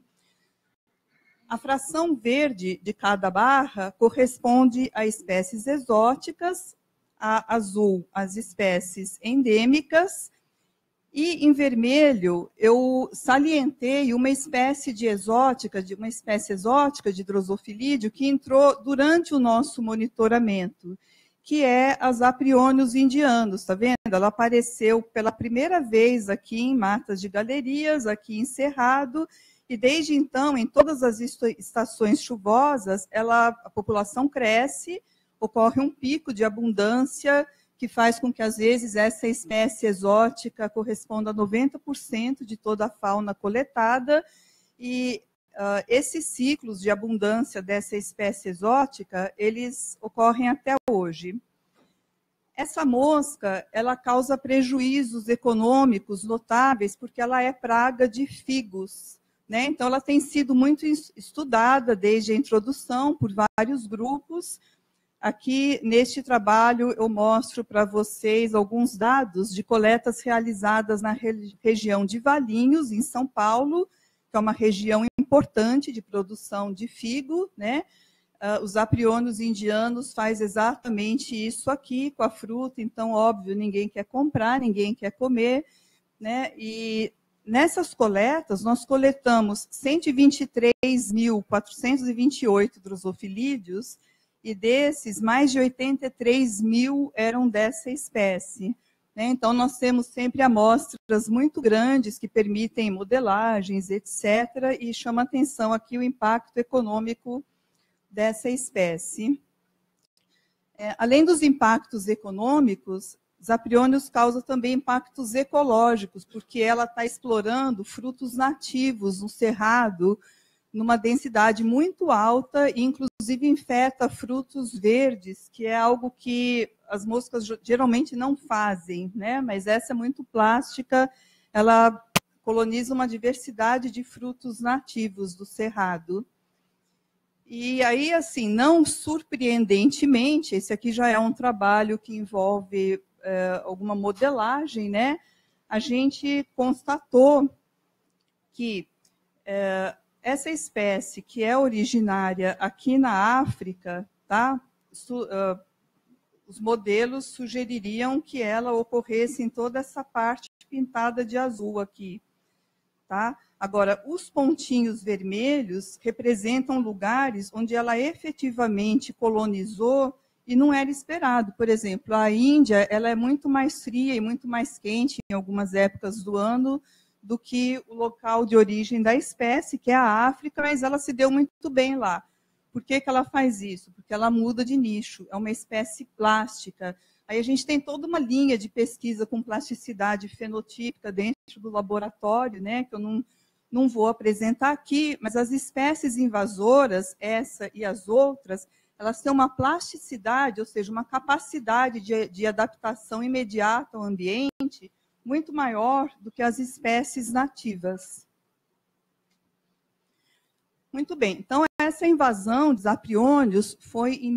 A fração verde de cada barra corresponde a espécies exóticas, a azul as espécies endêmicas, e em vermelho eu salientei uma espécie exótica de drosofilídeo que entrou durante o nosso monitoramento, que é as Apriônios indianos, está vendo? Ela apareceu pela primeira vez aqui em matas de galerias, aqui em cerrado, e desde então, em todas as estações chuvosas, a população cresce, ocorre um pico de abundância, que faz com que, às vezes, essa espécie exótica corresponda a 90% de toda a fauna coletada, e esses ciclos de abundância dessa espécie exótica, eles ocorrem até hoje. Essa mosca, ela causa prejuízos econômicos notáveis, porque ela é praga de figos, né? Então, ela tem sido muito estudada desde a introdução por vários grupos. Aqui, neste trabalho, eu mostro para vocês alguns dados de coletas realizadas na região de Valinhos, em São Paulo, que é uma região importante de produção de figo, né? Os apriônios indianos faz exatamente isso aqui com a fruta, então, óbvio, ninguém quer comprar, ninguém quer comer, né? E nessas coletas, nós coletamos 123.428 drosofilídeos, e desses, mais de 83 mil eram dessa espécie. Então, nós temos sempre amostras muito grandes que permitem modelagens, etc., e chama atenção aqui o impacto econômico dessa espécie. Além dos impactos econômicos, os apriônios causam também impactos ecológicos, porque ela está explorando frutos nativos no cerrado, numa densidade muito alta, e inclusive infeta frutos verdes, que é algo que as moscas geralmente não fazem, né? Mas essa é muito plástica, ela coloniza uma diversidade de frutos nativos do cerrado. E aí, assim, não surpreendentemente, esse aqui já é um trabalho que envolve alguma modelagem, né? A gente constatou que essa espécie, que é originária aqui na África, tá? Os modelos sugeririam que ela ocorresse em toda essa parte pintada de azul aqui, tá? Agora, os pontinhos vermelhos representam lugares onde ela efetivamente colonizou e não era esperado. Por exemplo, a Índia, ela é muito mais fria e muito mais quente em algumas épocas do ano do que o local de origem da espécie, que é a África, mas ela se deu muito bem lá. Por que ela faz isso? Porque ela muda de nicho, é uma espécie plástica. Aí a gente tem toda uma linha de pesquisa com plasticidade fenotípica dentro do laboratório, né, que eu não vou apresentar aqui, mas as espécies invasoras, essa e as outras, elas têm uma plasticidade, ou seja, uma capacidade de adaptação imediata ao ambiente muito maior do que as espécies nativas. Muito bem, então essa invasão dos apriônios foi em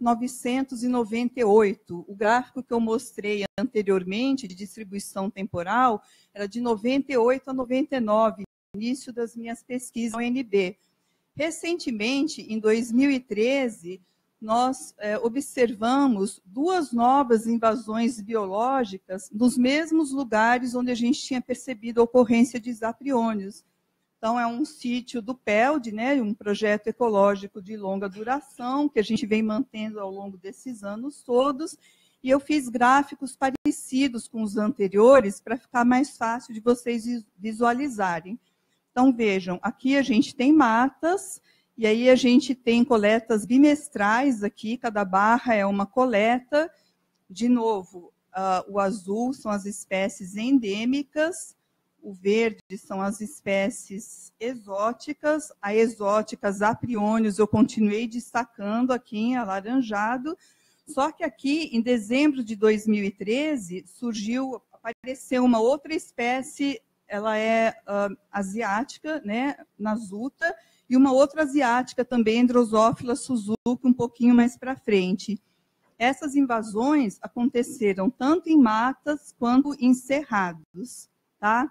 1998. O gráfico que eu mostrei anteriormente, de distribuição temporal, era de 98 a 99, início das minhas pesquisas na UNB. Recentemente, em 2013, nós observamos 2 novas invasões biológicas nos mesmos lugares onde a gente tinha percebido a ocorrência de apriônios. Então, é um sítio do PELD, né, um projeto ecológico de longa duração, que a gente vem mantendo ao longo desses anos todos, e eu fiz gráficos parecidos com os anteriores, para ficar mais fácil de vocês visualizarem. Então, vejam, aqui a gente tem matas, e aí a gente tem coletas bimestrais aqui, cada barra é uma coleta. De novo, o azul são as espécies endêmicas, o verde são as espécies exóticas, as exóticas apriônios eu continuei destacando aqui em alaranjado, só que aqui, em dezembro de 2013, apareceu uma outra espécie, ela é asiática, né, Nasuta, e uma outra asiática também, Drosophila suzuki, um pouquinho mais para frente. Essas invasões aconteceram tanto em matas quanto em cerrados. Tá?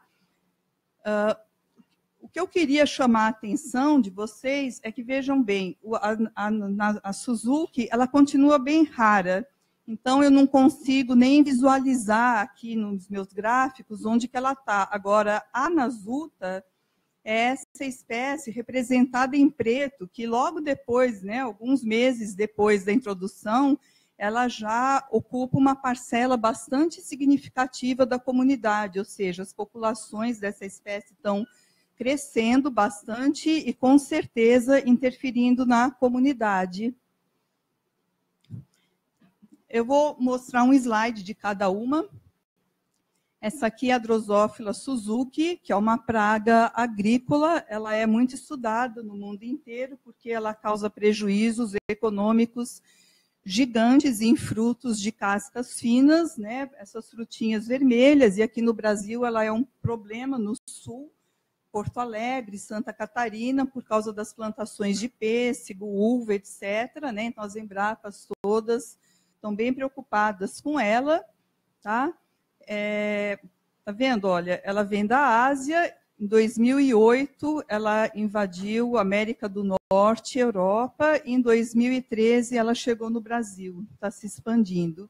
O que eu queria chamar a atenção de vocês é que, vejam bem, a Suzuki ela continua bem rara. Então, eu não consigo nem visualizar aqui nos meus gráficos onde que ela está. Agora, a Nasuta é essa espécie representada em preto, que logo depois, né, alguns meses depois da introdução, ela já ocupa uma parcela bastante significativa da comunidade, ou seja, as populações dessa espécie estão crescendo bastante e, com certeza, interferindo na comunidade. Eu vou mostrar um slide de cada uma. Essa aqui é a Drosophila suzuki, que é uma praga agrícola. Ela é muito estudada no mundo inteiro, porque ela causa prejuízos econômicos gigantes em frutos de cascas finas, né? Essas frutinhas vermelhas, e aqui no Brasil ela é um problema no sul, Porto Alegre, Santa Catarina, por causa das plantações de pêssego, uva, etc. Né? Então, as Embrapas todas estão bem preocupadas com ela. Tá? Tá vendo? Olha, ela vem da Ásia. Em 2008, ela invadiu a América do Norte, Europa, e em 2013 ela chegou no Brasil, está se expandindo.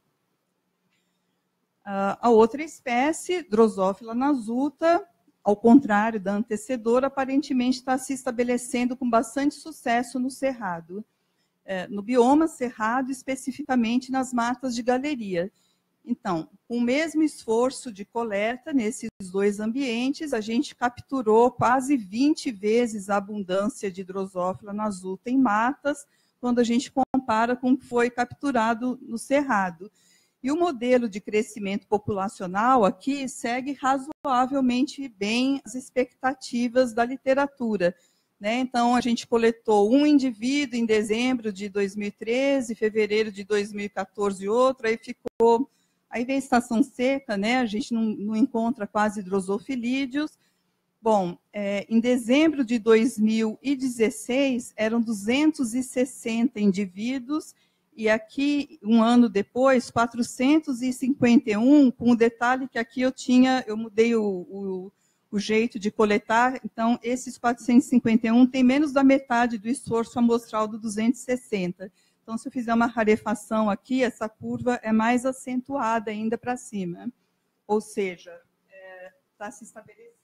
A outra espécie, Drosophila nasuta, ao contrário da antecessora, aparentemente está se estabelecendo com bastante sucesso no cerrado. No bioma cerrado, especificamente nas matas de galeria. Então, com o mesmo esforço de coleta nesses dois ambientes, a gente capturou quase 20 vezes a abundância de Drosophila nasuta em matas, quando a gente compara com o que foi capturado no cerrado. E o modelo de crescimento populacional aqui segue razoavelmente bem as expectativas da literatura. Né? Então, a gente coletou um indivíduo em dezembro de 2013, fevereiro de 2014 outro, aí ficou... Aí vem a estação seca, né? A gente não encontra quase drosofilídeos. Bom, em dezembro de 2016, eram 260 indivíduos, e aqui, um ano depois, 451, com o detalhe que aqui eu mudei o jeito de coletar, então esses 451 têm menos da metade do esforço amostral do 260. Então, se eu fizer uma rarefação aqui, essa curva é mais acentuada ainda para cima. Ou seja, está se estabelecendo.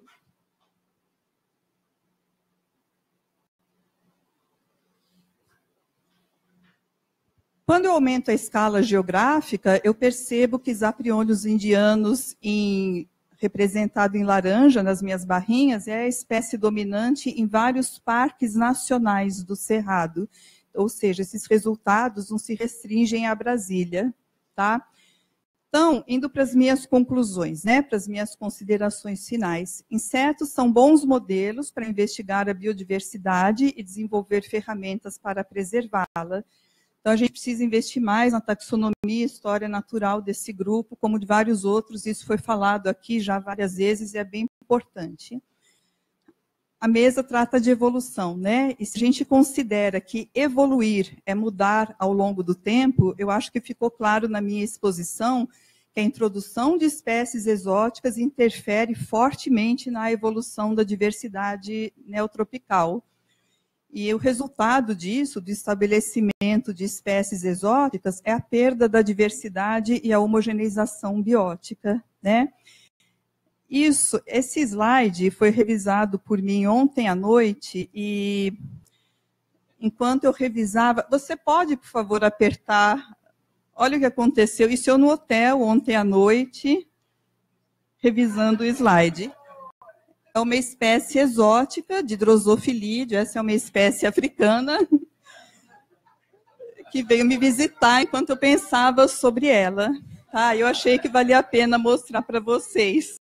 Quando eu aumento a escala geográfica, eu percebo que os apriônios indianos, representado em laranja nas minhas barrinhas, é a espécie dominante em vários parques nacionais do Cerrado. Ou seja, esses resultados não se restringem a Brasília. Tá? Então, indo para as minhas conclusões, né, para as minhas considerações finais. Insetos são bons modelos para investigar a biodiversidade e desenvolver ferramentas para preservá-la. Então, a gente precisa investir mais na taxonomia e história natural desse grupo, como de vários outros. Isso foi falado aqui já várias vezes e é bem importante. A mesa trata de evolução, né? E se a gente considera que evoluir é mudar ao longo do tempo, eu acho que ficou claro na minha exposição que a introdução de espécies exóticas interfere fortemente na evolução da diversidade neotropical. E o resultado disso, do estabelecimento de espécies exóticas, é a perda da diversidade e a homogeneização biótica, né? Isso, esse slide foi revisado por mim ontem à noite e, enquanto eu revisava, você pode, por favor, apertar. Olha o que aconteceu. Isso eu no hotel ontem à noite, revisando o slide. É uma espécie exótica de drosofilídeo, essa é uma espécie africana, que veio me visitar enquanto eu pensava sobre ela. Tá? Eu achei que valia a pena mostrar para vocês.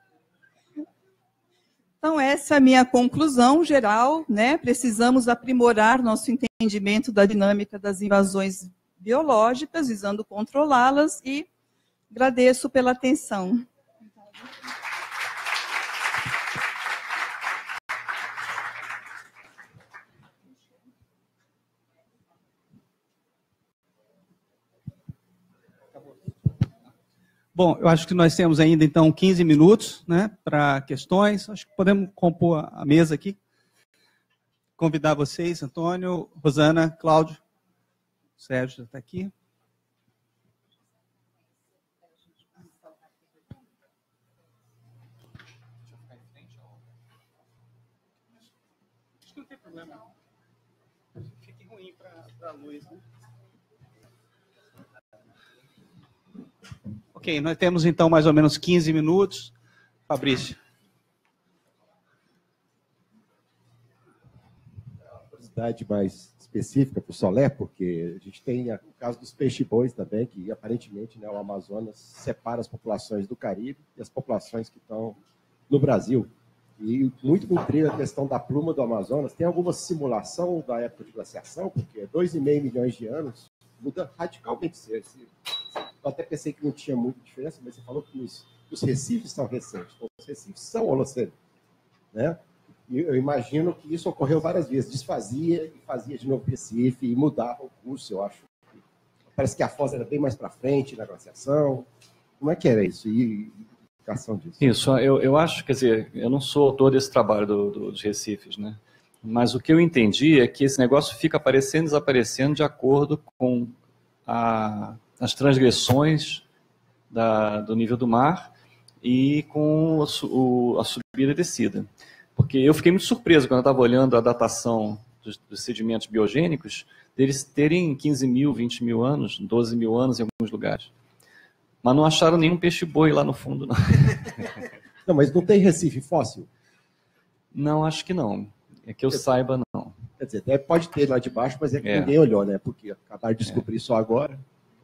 Então, essa é a minha conclusão geral, né? Precisamos aprimorar nosso entendimento da dinâmica das invasões biológicas, visando controlá-las, e agradeço pela atenção. Bom, eu acho que nós temos ainda, então, 15 minutos, né, para questões. Acho que podemos compor a mesa aqui. Convidar vocês, Antônio, Rosana, Cláudio, Sérgio já está aqui. Acho que não tem problema. Fique ruim para a luz, né? Ok, nós temos então mais ou menos 15 minutos. Fabrício. Uma curiosidade mais específica para o Solé, porque a gente tem o caso dos peixe-bois também, que aparentemente, né, o Amazonas separa as populações do Caribe e as populações que estão no Brasil. E muito me intriga a questão da pluma do Amazonas. Tem alguma simulação da época de glaciação? Porque 2,5 milhões de anos muda radicalmente. Eu até pensei que não tinha muita diferença, mas você falou que os recifes são recentes. Então, os recifes são holocênicos, né? E eu imagino que isso ocorreu várias vezes. Desfazia e fazia de novo recife e mudava o curso, eu acho. Parece que a foz era bem mais para frente na glaciação. Como é que era isso? E explicação disso? Isso, eu acho, quer dizer, eu não sou autor desse trabalho dos recifes, né? Mas o que eu entendi é que esse negócio fica aparecendo e desaparecendo de acordo com as transgressões do nível do mar e com a subida e descida. Porque eu fiquei muito surpreso quando eu estava olhando a datação dos sedimentos biogênicos, deles terem 15 mil, 20 mil anos, 12 mil anos em alguns lugares. Mas não acharam nenhum peixe-boi lá no fundo, não. Não, mas não tem recife fóssil? Não, acho que não. É que eu saiba, não. Quer dizer, pode ter lá de baixo, mas é que ninguém olhou, né? Porque acabaram de descobrir só agora.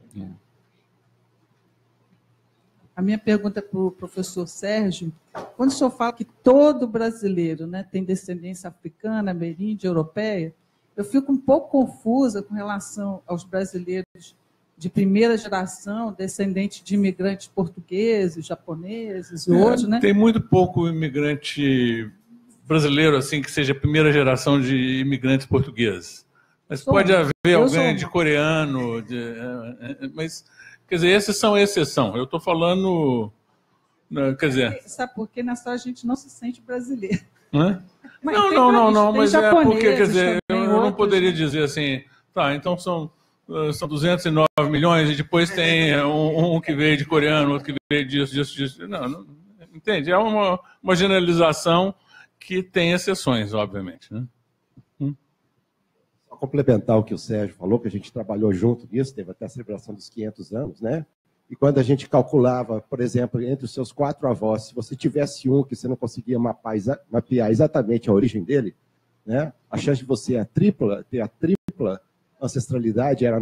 A minha pergunta é para o professor Sérgio. Quando o senhor fala que todo brasileiro, né, tem descendência africana, ameríndia, europeia, eu fico um pouco confusa com relação aos brasileiros de primeira geração, descendentes de imigrantes portugueses, japoneses e outros, né? Tem muito pouco imigrante brasileiro assim que seja a primeira geração de imigrantes portugueses. Mas pode haver alguém de coreano, mas, quer dizer, esses são exceção. Eu estou falando, quer dizer... Sabe por quê? Nessa hora a gente não se sente brasileiro. Não, mas é porque, quer dizer, eu não poderia dizer assim, tá, então são 209 milhões e depois tem um que veio de coreano, outro que veio disso. Não, entende? É uma generalização que tem exceções, obviamente, né? Complementar o que o Sérgio falou, que a gente trabalhou junto nisso, teve até a celebração dos 500 anos, né? E quando a gente calculava, por exemplo, entre os seus 4 avós, se você tivesse um que você não conseguia mapear exatamente a origem dele, né? A chance de você ter a tripla ancestralidade era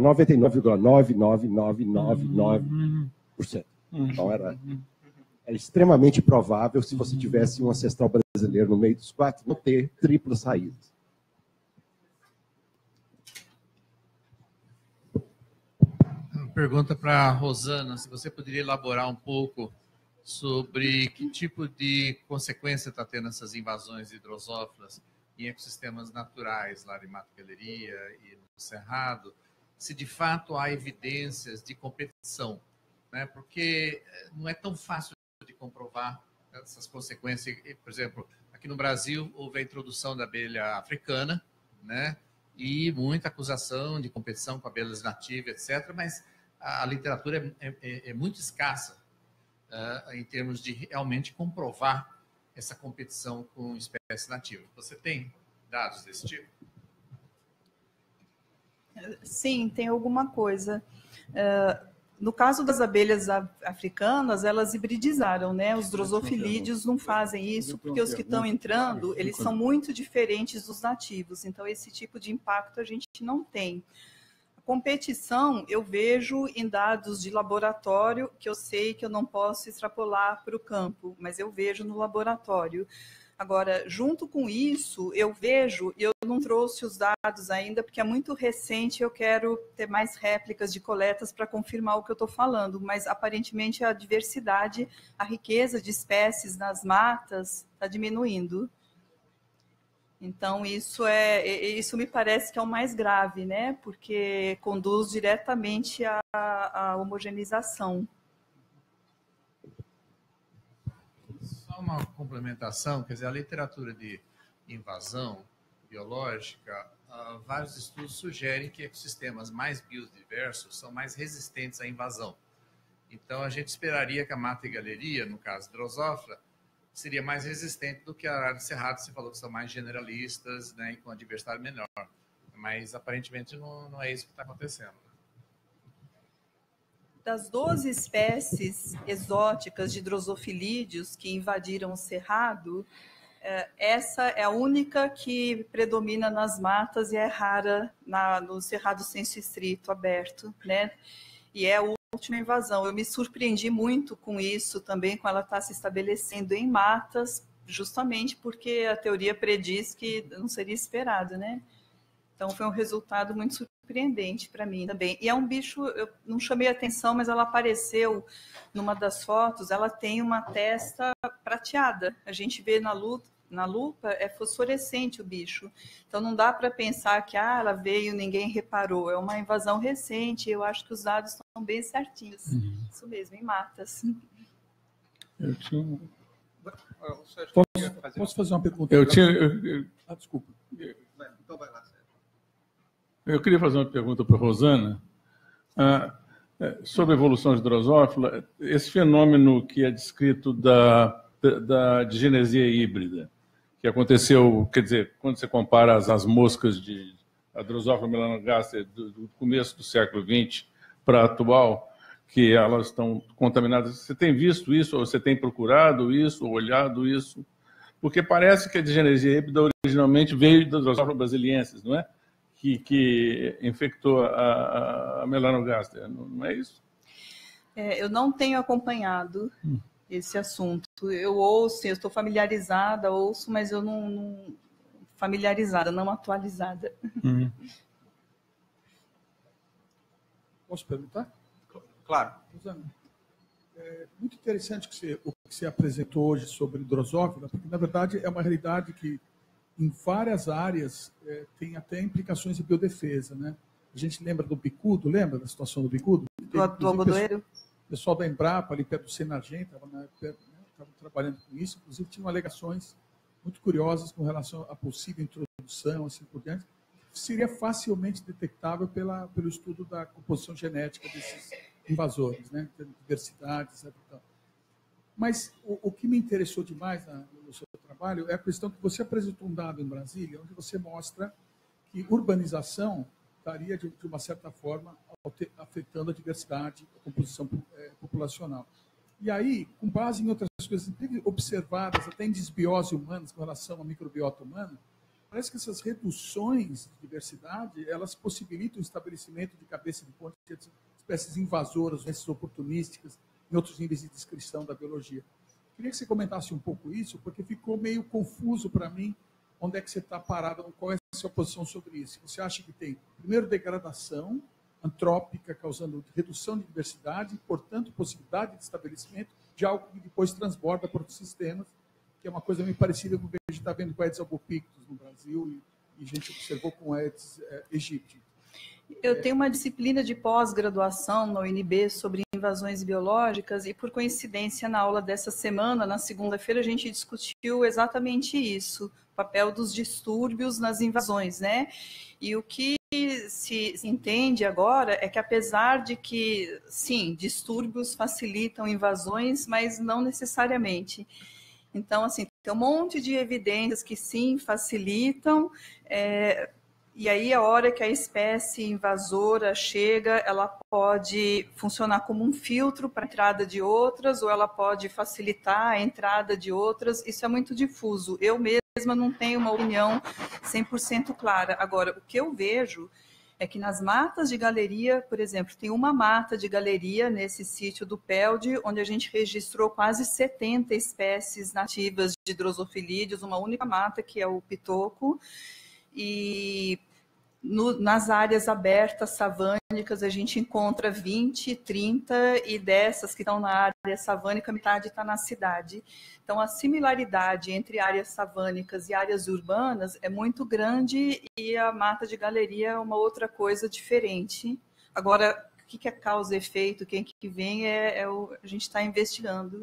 99,99999%. Então era extremamente provável, se você tivesse um ancestral brasileiro no meio dos 4, não ter triplas saídas. Pergunta para a Rosana, se você poderia elaborar um pouco sobre que tipo de consequência está tendo essas invasões de drosófilas em ecossistemas naturais, lá de Mato Galeria e no Cerrado, se de fato há evidências de competição, né? Porque não é tão fácil de comprovar essas consequências. Por exemplo, aqui no Brasil houve a introdução da abelha africana, né? E muita acusação de competição com abelhas nativas, etc., mas a literatura é muito escassa. em termos de realmente comprovar essa competição com espécies nativas. Você tem dados desse tipo? Sim, tem alguma coisa. No caso das abelhas africanas, elas hibridizaram, né? Os drosofilídeos não fazem isso, porque os que estão entrando, eles são muito diferentes dos nativos. Então, esse tipo de impacto a gente não tem. A competição, eu vejo em dados de laboratório, que eu sei que eu não posso extrapolar para o campo, mas eu vejo no laboratório. Agora, junto com isso, eu não trouxe os dados ainda, porque é muito recente, eu quero ter mais réplicas de coletas para confirmar o que eu estou falando, mas aparentemente a diversidade, a riqueza de espécies nas matas está diminuindo. Então, isso me parece que é o mais grave, né? Porque conduz diretamente à homogeneização. Uma complementação, quer dizer, a literatura de invasão biológica, vários estudos sugerem que ecossistemas mais biodiversos são mais resistentes à invasão. Então, a gente esperaria que a mata e galeria, no caso Drosophila, seria mais resistente do que a área de cerrado. Você falou que são mais generalistas, né, e com a diversidade menor. Mas, aparentemente, não é isso que está acontecendo. Das 12 espécies exóticas de drosofilídeos que invadiram o cerrado, essa é a única que predomina nas matas e é rara no cerrado senso estrito aberto, né? E é a última invasão. Eu me surpreendi muito com isso também, com ela estar se estabelecendo em matas, justamente porque a teoria prediz que não seria esperado, né? Então, foi um resultado muito surpreendente para mim também. E é um bicho, eu não chamei atenção, mas ela apareceu numa das fotos, ela tem uma testa prateada. A gente vê na lupa, é fosforescente o bicho. Então, não dá para pensar que ela veio e ninguém reparou. É uma invasão recente, eu acho que os dados estão bem certinhos. Isso mesmo, em matas. Eu tinha... Posso fazer uma pergunta? Desculpa. Então, vai lá, Sérgio. Eu queria fazer uma pergunta para a Rosana sobre a evolução de Drosophila. Esse fenômeno que é descrito da digenesia híbrida, que aconteceu, quer dizer, quando você compara as moscas de a Drosophila melanogaster do começo do século XX para a atual, que elas estão contaminadas. Você tem visto isso, ou você tem procurado isso, ou olhado isso? Porque parece que a digenesia híbrida originalmente veio da Drosophila brasiliensis, não é? Que infectou a melanogaster, não é isso? Eu não tenho acompanhado esse assunto. Eu ouço, eu estou familiarizada, mas eu não familiarizada, não atualizada. Posso perguntar? Claro. Rosana, é muito interessante o que você apresentou hoje sobre Drosophila, porque, na verdade, é uma realidade que em várias áreas tem até implicações de biodefesa, né? A gente lembra do bicudo, lembra da situação do bicudo? Do algodoeiro? O pessoal da Embrapa, ali perto do Senagem, estava trabalhando com isso, inclusive tinham alegações muito curiosas com relação à possível introdução, assim por diante. Seria facilmente detectável pelo estudo da composição genética desses invasores, né? Diversidade, etc. Mas o que me interessou demais no seu trabalho é a questão que você apresentou um dado em Brasília, onde você mostra que urbanização estaria, de uma certa forma, afetando a diversidade, a composição populacional. E aí, com base em outras coisas observadas, até em desbiose humanas com relação ao microbiota humano, parece que essas reduções de diversidade, elas possibilitam o estabelecimento de cabeça de ponte de espécies invasoras, doenças oportunísticas, em outros níveis de descrição da biologia. Queria que você comentasse um pouco isso, porque ficou meio confuso para mim onde é que você está parado, qual é a sua posição sobre isso. Você acha que tem, primeiro, degradação antrópica, causando redução de diversidade e, portanto, possibilidade de estabelecimento de algo que depois transborda para outros sistemas, que é uma coisa meio parecida com o que a gente está vendo com Aedes albopictus no Brasil e a gente observou com Aedes aegypti. Eu tenho uma disciplina de pós-graduação na UNB sobre invasões biológicas e, por coincidência, na aula dessa semana, na segunda-feira, a gente discutiu exatamente isso, o papel dos distúrbios nas invasões, né? E o que se entende agora é que, apesar de que, sim, distúrbios facilitam invasões, mas não necessariamente. Então, assim, tem um monte de evidências que sim facilitam, e aí a hora que a espécie invasora chega, ela pode funcionar como um filtro para a entrada de outras, ou ela pode facilitar a entrada de outras. Isso é muito difuso. Eu mesma não tenho uma opinião 100% clara. Agora, o que eu vejo é que nas matas de galeria, por exemplo, tem uma mata de galeria nesse sítio do Pelde, onde a gente registrou quase 70 espécies nativas de drosofilídeos, uma única mata, que é o pitoco, e nas áreas abertas savânicas a gente encontra 20, 30, e dessas que estão na área savânica, metade está na cidade. Então, a similaridade entre áreas savânicas e áreas urbanas é muito grande, e a mata de galeria é uma outra coisa diferente. Agora, o que é causa e efeito, quem que vem, a gente está investigando.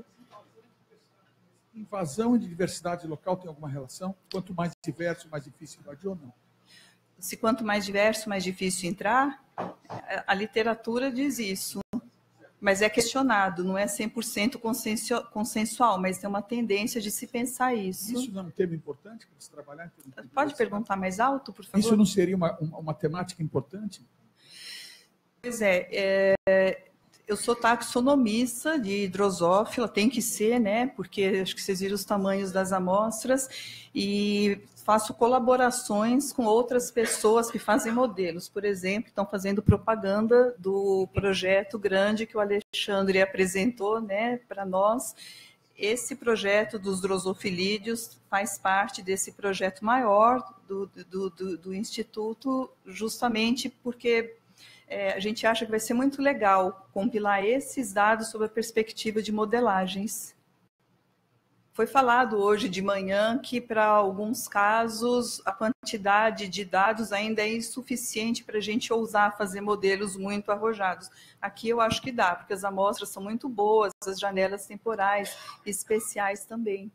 Invasão de diversidade local tem alguma relação? Quanto mais diverso, mais difícil invadir ou não? Se quanto mais diverso, mais difícil entrar, a literatura diz isso. Mas é questionado, não é 100% consensual, mas tem uma tendência de se pensar isso. Isso não é um tema importante para se trabalhar? Pode perguntar mais alto, por favor? Isso não seria uma temática importante? Pois eu sou taxonomista de drosófila, tem que ser, né? Porque acho que vocês viram os tamanhos das amostras, e faço colaborações com outras pessoas que fazem modelos. Por exemplo, estão fazendo propaganda do projeto grande que o Alexandre apresentou, né, para nós. Esse projeto dos drosofilídeos faz parte desse projeto maior do Instituto, justamente porque a gente acha que vai ser muito legal compilar esses dados sob a perspectiva de modelagens. Foi falado hoje de manhã que, para alguns casos, a quantidade de dados ainda é insuficiente para a gente ousar fazer modelos muito arrojados. Aqui eu acho que dá, porque as amostras são muito boas, as janelas temporais especiais também.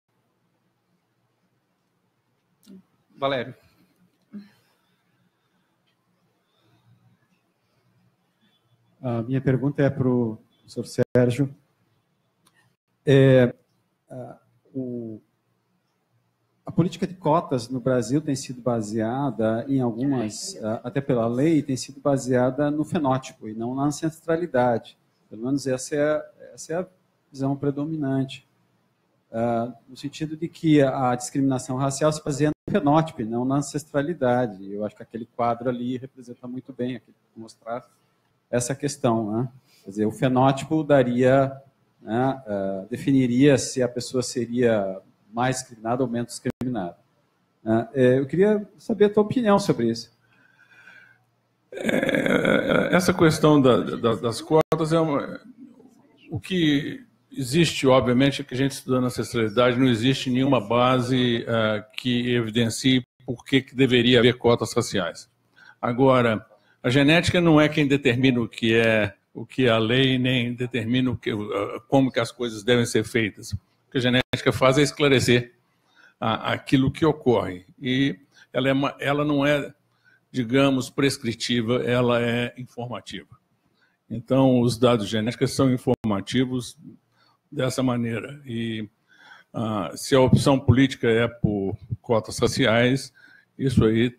Valério. A minha pergunta é para o professor Sérgio. A política de cotas no Brasil tem sido baseada em algumas, até pela lei, tem sido baseada no fenótipo e não na ancestralidade. Pelo menos essa é a visão predominante. No sentido de que a discriminação racial se baseia no fenótipo e não na ancestralidade. Eu acho que aquele quadro ali representa muito bem, mostrar essa questão, né? Quer dizer, o fenótipo daria, né, definiria se a pessoa seria mais discriminada ou menos discriminada. Eu queria saber a tua opinião sobre isso. Essa questão das cotas o que existe, obviamente, é que a gente estudando ancestralidade, não existe nenhuma base que evidencie por que deveria haver cotas raciais. Agora, a genética não é quem determina o que é a lei, nem determina como que as coisas devem ser feitas. O que a genética faz é esclarecer aquilo que ocorre. E ela não é, digamos, prescritiva, ela é informativa. Então, os dados genéticos são informativos dessa maneira. E se a opção política é por cotas raciais, isso aí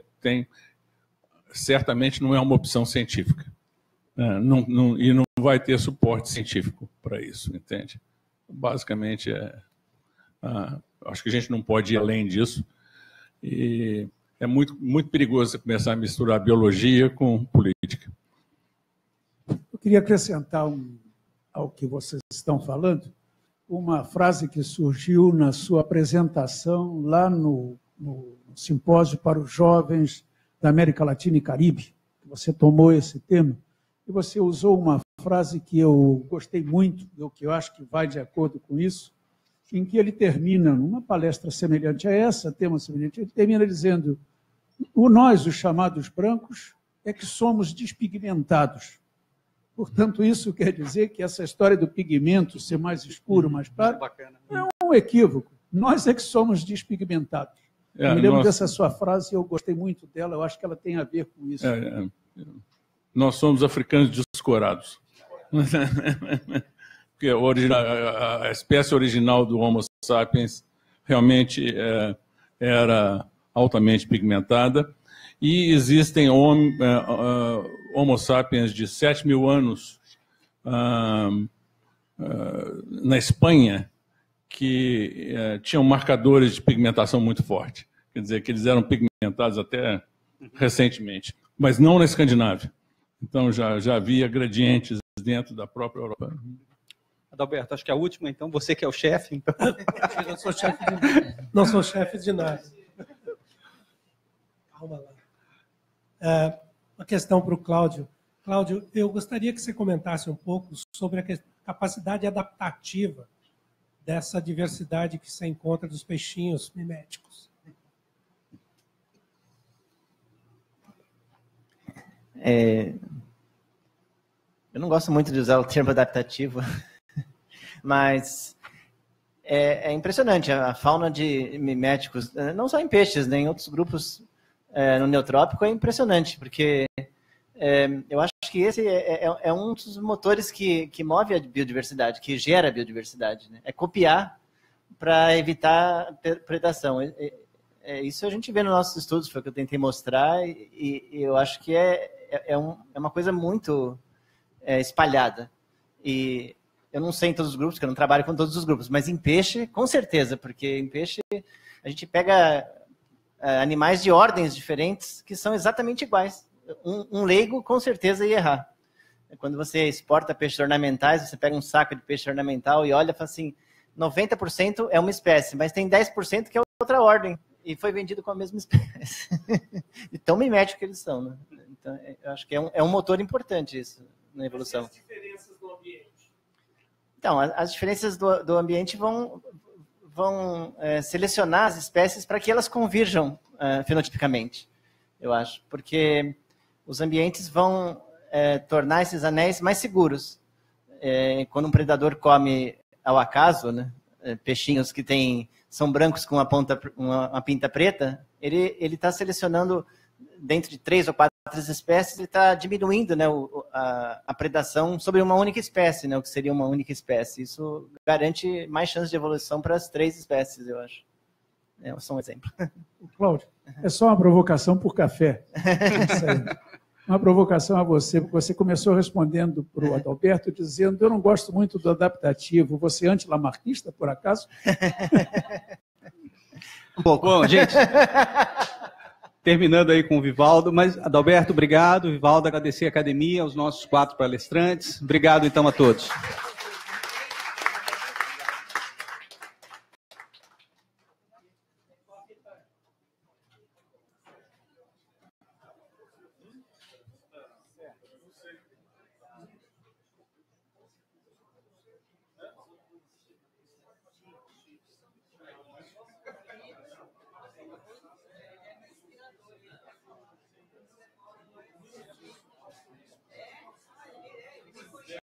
certamente não é uma opção científica. E não vai ter suporte científico para isso, entende? Basicamente, acho que a gente não pode ir além disso. E é muito, muito perigoso você começar a misturar biologia com política. Eu queria acrescentar ao que vocês estão falando, uma frase que surgiu na sua apresentação lá no simpósio para os jovens da América Latina e Caribe. Você tomou esse tema e você usou uma frase que eu gostei muito, que eu acho que vai de acordo com isso, em que ele termina, numa palestra semelhante a essa, tema semelhante, ele termina dizendo: nós, os chamados brancos, é que somos despigmentados. Portanto, isso quer dizer que essa história do pigmento ser mais escuro, mais claro, é um equívoco. Nós é que somos despigmentados. Eu me lembro dessa sua frase e eu gostei muito dela, eu acho que ela tem a ver com isso. Nós somos africanos descorados. Porque a espécie original do Homo sapiens realmente era altamente pigmentada, e existem Homo sapiens de 7 mil anos na Espanha que tinham marcadores de pigmentação muito forte. Quer dizer, que eles eram pigmentados até recentemente, mas não na Escandinávia. Então, já havia gradientes dentro da própria Europa. Adalberto, acho que a última, então, você que é o chefe. Então... Não sou chefe de nada. Calma lá. Uma questão para o Cláudio. Cláudio, eu gostaria que você comentasse um pouco sobre a capacidade adaptativa dessa diversidade que se encontra dos peixinhos miméticos. Eu não gosto muito de usar o termo adaptativo, mas é impressionante a fauna de miméticos, não só em peixes, né, em outros grupos no neotrópico, é impressionante, porque eu acho que esse é um dos motores que move a biodiversidade, que gera a biodiversidade, né? É copiar para evitar predação. Isso a gente vê nos nossos estudos, foi o que eu tentei mostrar, e eu acho que é uma coisa muito espalhada. E eu não sei em todos os grupos, porque eu não trabalho com todos os grupos, mas em peixe, com certeza, porque em peixe a gente pega animais de ordens diferentes que são exatamente iguais. Um leigo, com certeza, ia errar. Quando você exporta peixes ornamentais, você pega um saco de peixe ornamental e olha e fala assim, 90% é uma espécie, mas tem 10% que é outra ordem. E foi vendido com a mesma espécie. E tão mimético que eles são, né? Então, eu acho que é um motor importante isso na evolução. Quais são as diferenças do ambiente? Então, as diferenças do ambiente vão selecionar as espécies para que elas convirjam fenotipicamente, eu acho. Porque os ambientes vão tornar esses anéis mais seguros. Quando um predador come ao acaso, né, peixinhos que são brancos com uma pinta preta, ele está selecionando dentro de 3 ou 4 espécies, ele está diminuindo, né, a predação sobre uma única espécie, né, o que seria uma única espécie. Isso garante mais chances de evolução para as 3 espécies, eu acho. É só um exemplo. Cláudio, é só uma provocação por café. Uma provocação a você, porque você começou respondendo para o Adalberto, dizendo, eu não gosto muito do adaptativo. Você é anti-lamarquista, por acaso? Um pouco. Bom, gente, terminando aí com o Vivaldo, mas, Adalberto, obrigado. Vivaldo, agradecer a academia, aos nossos 4 palestrantes. Obrigado, então, a todos.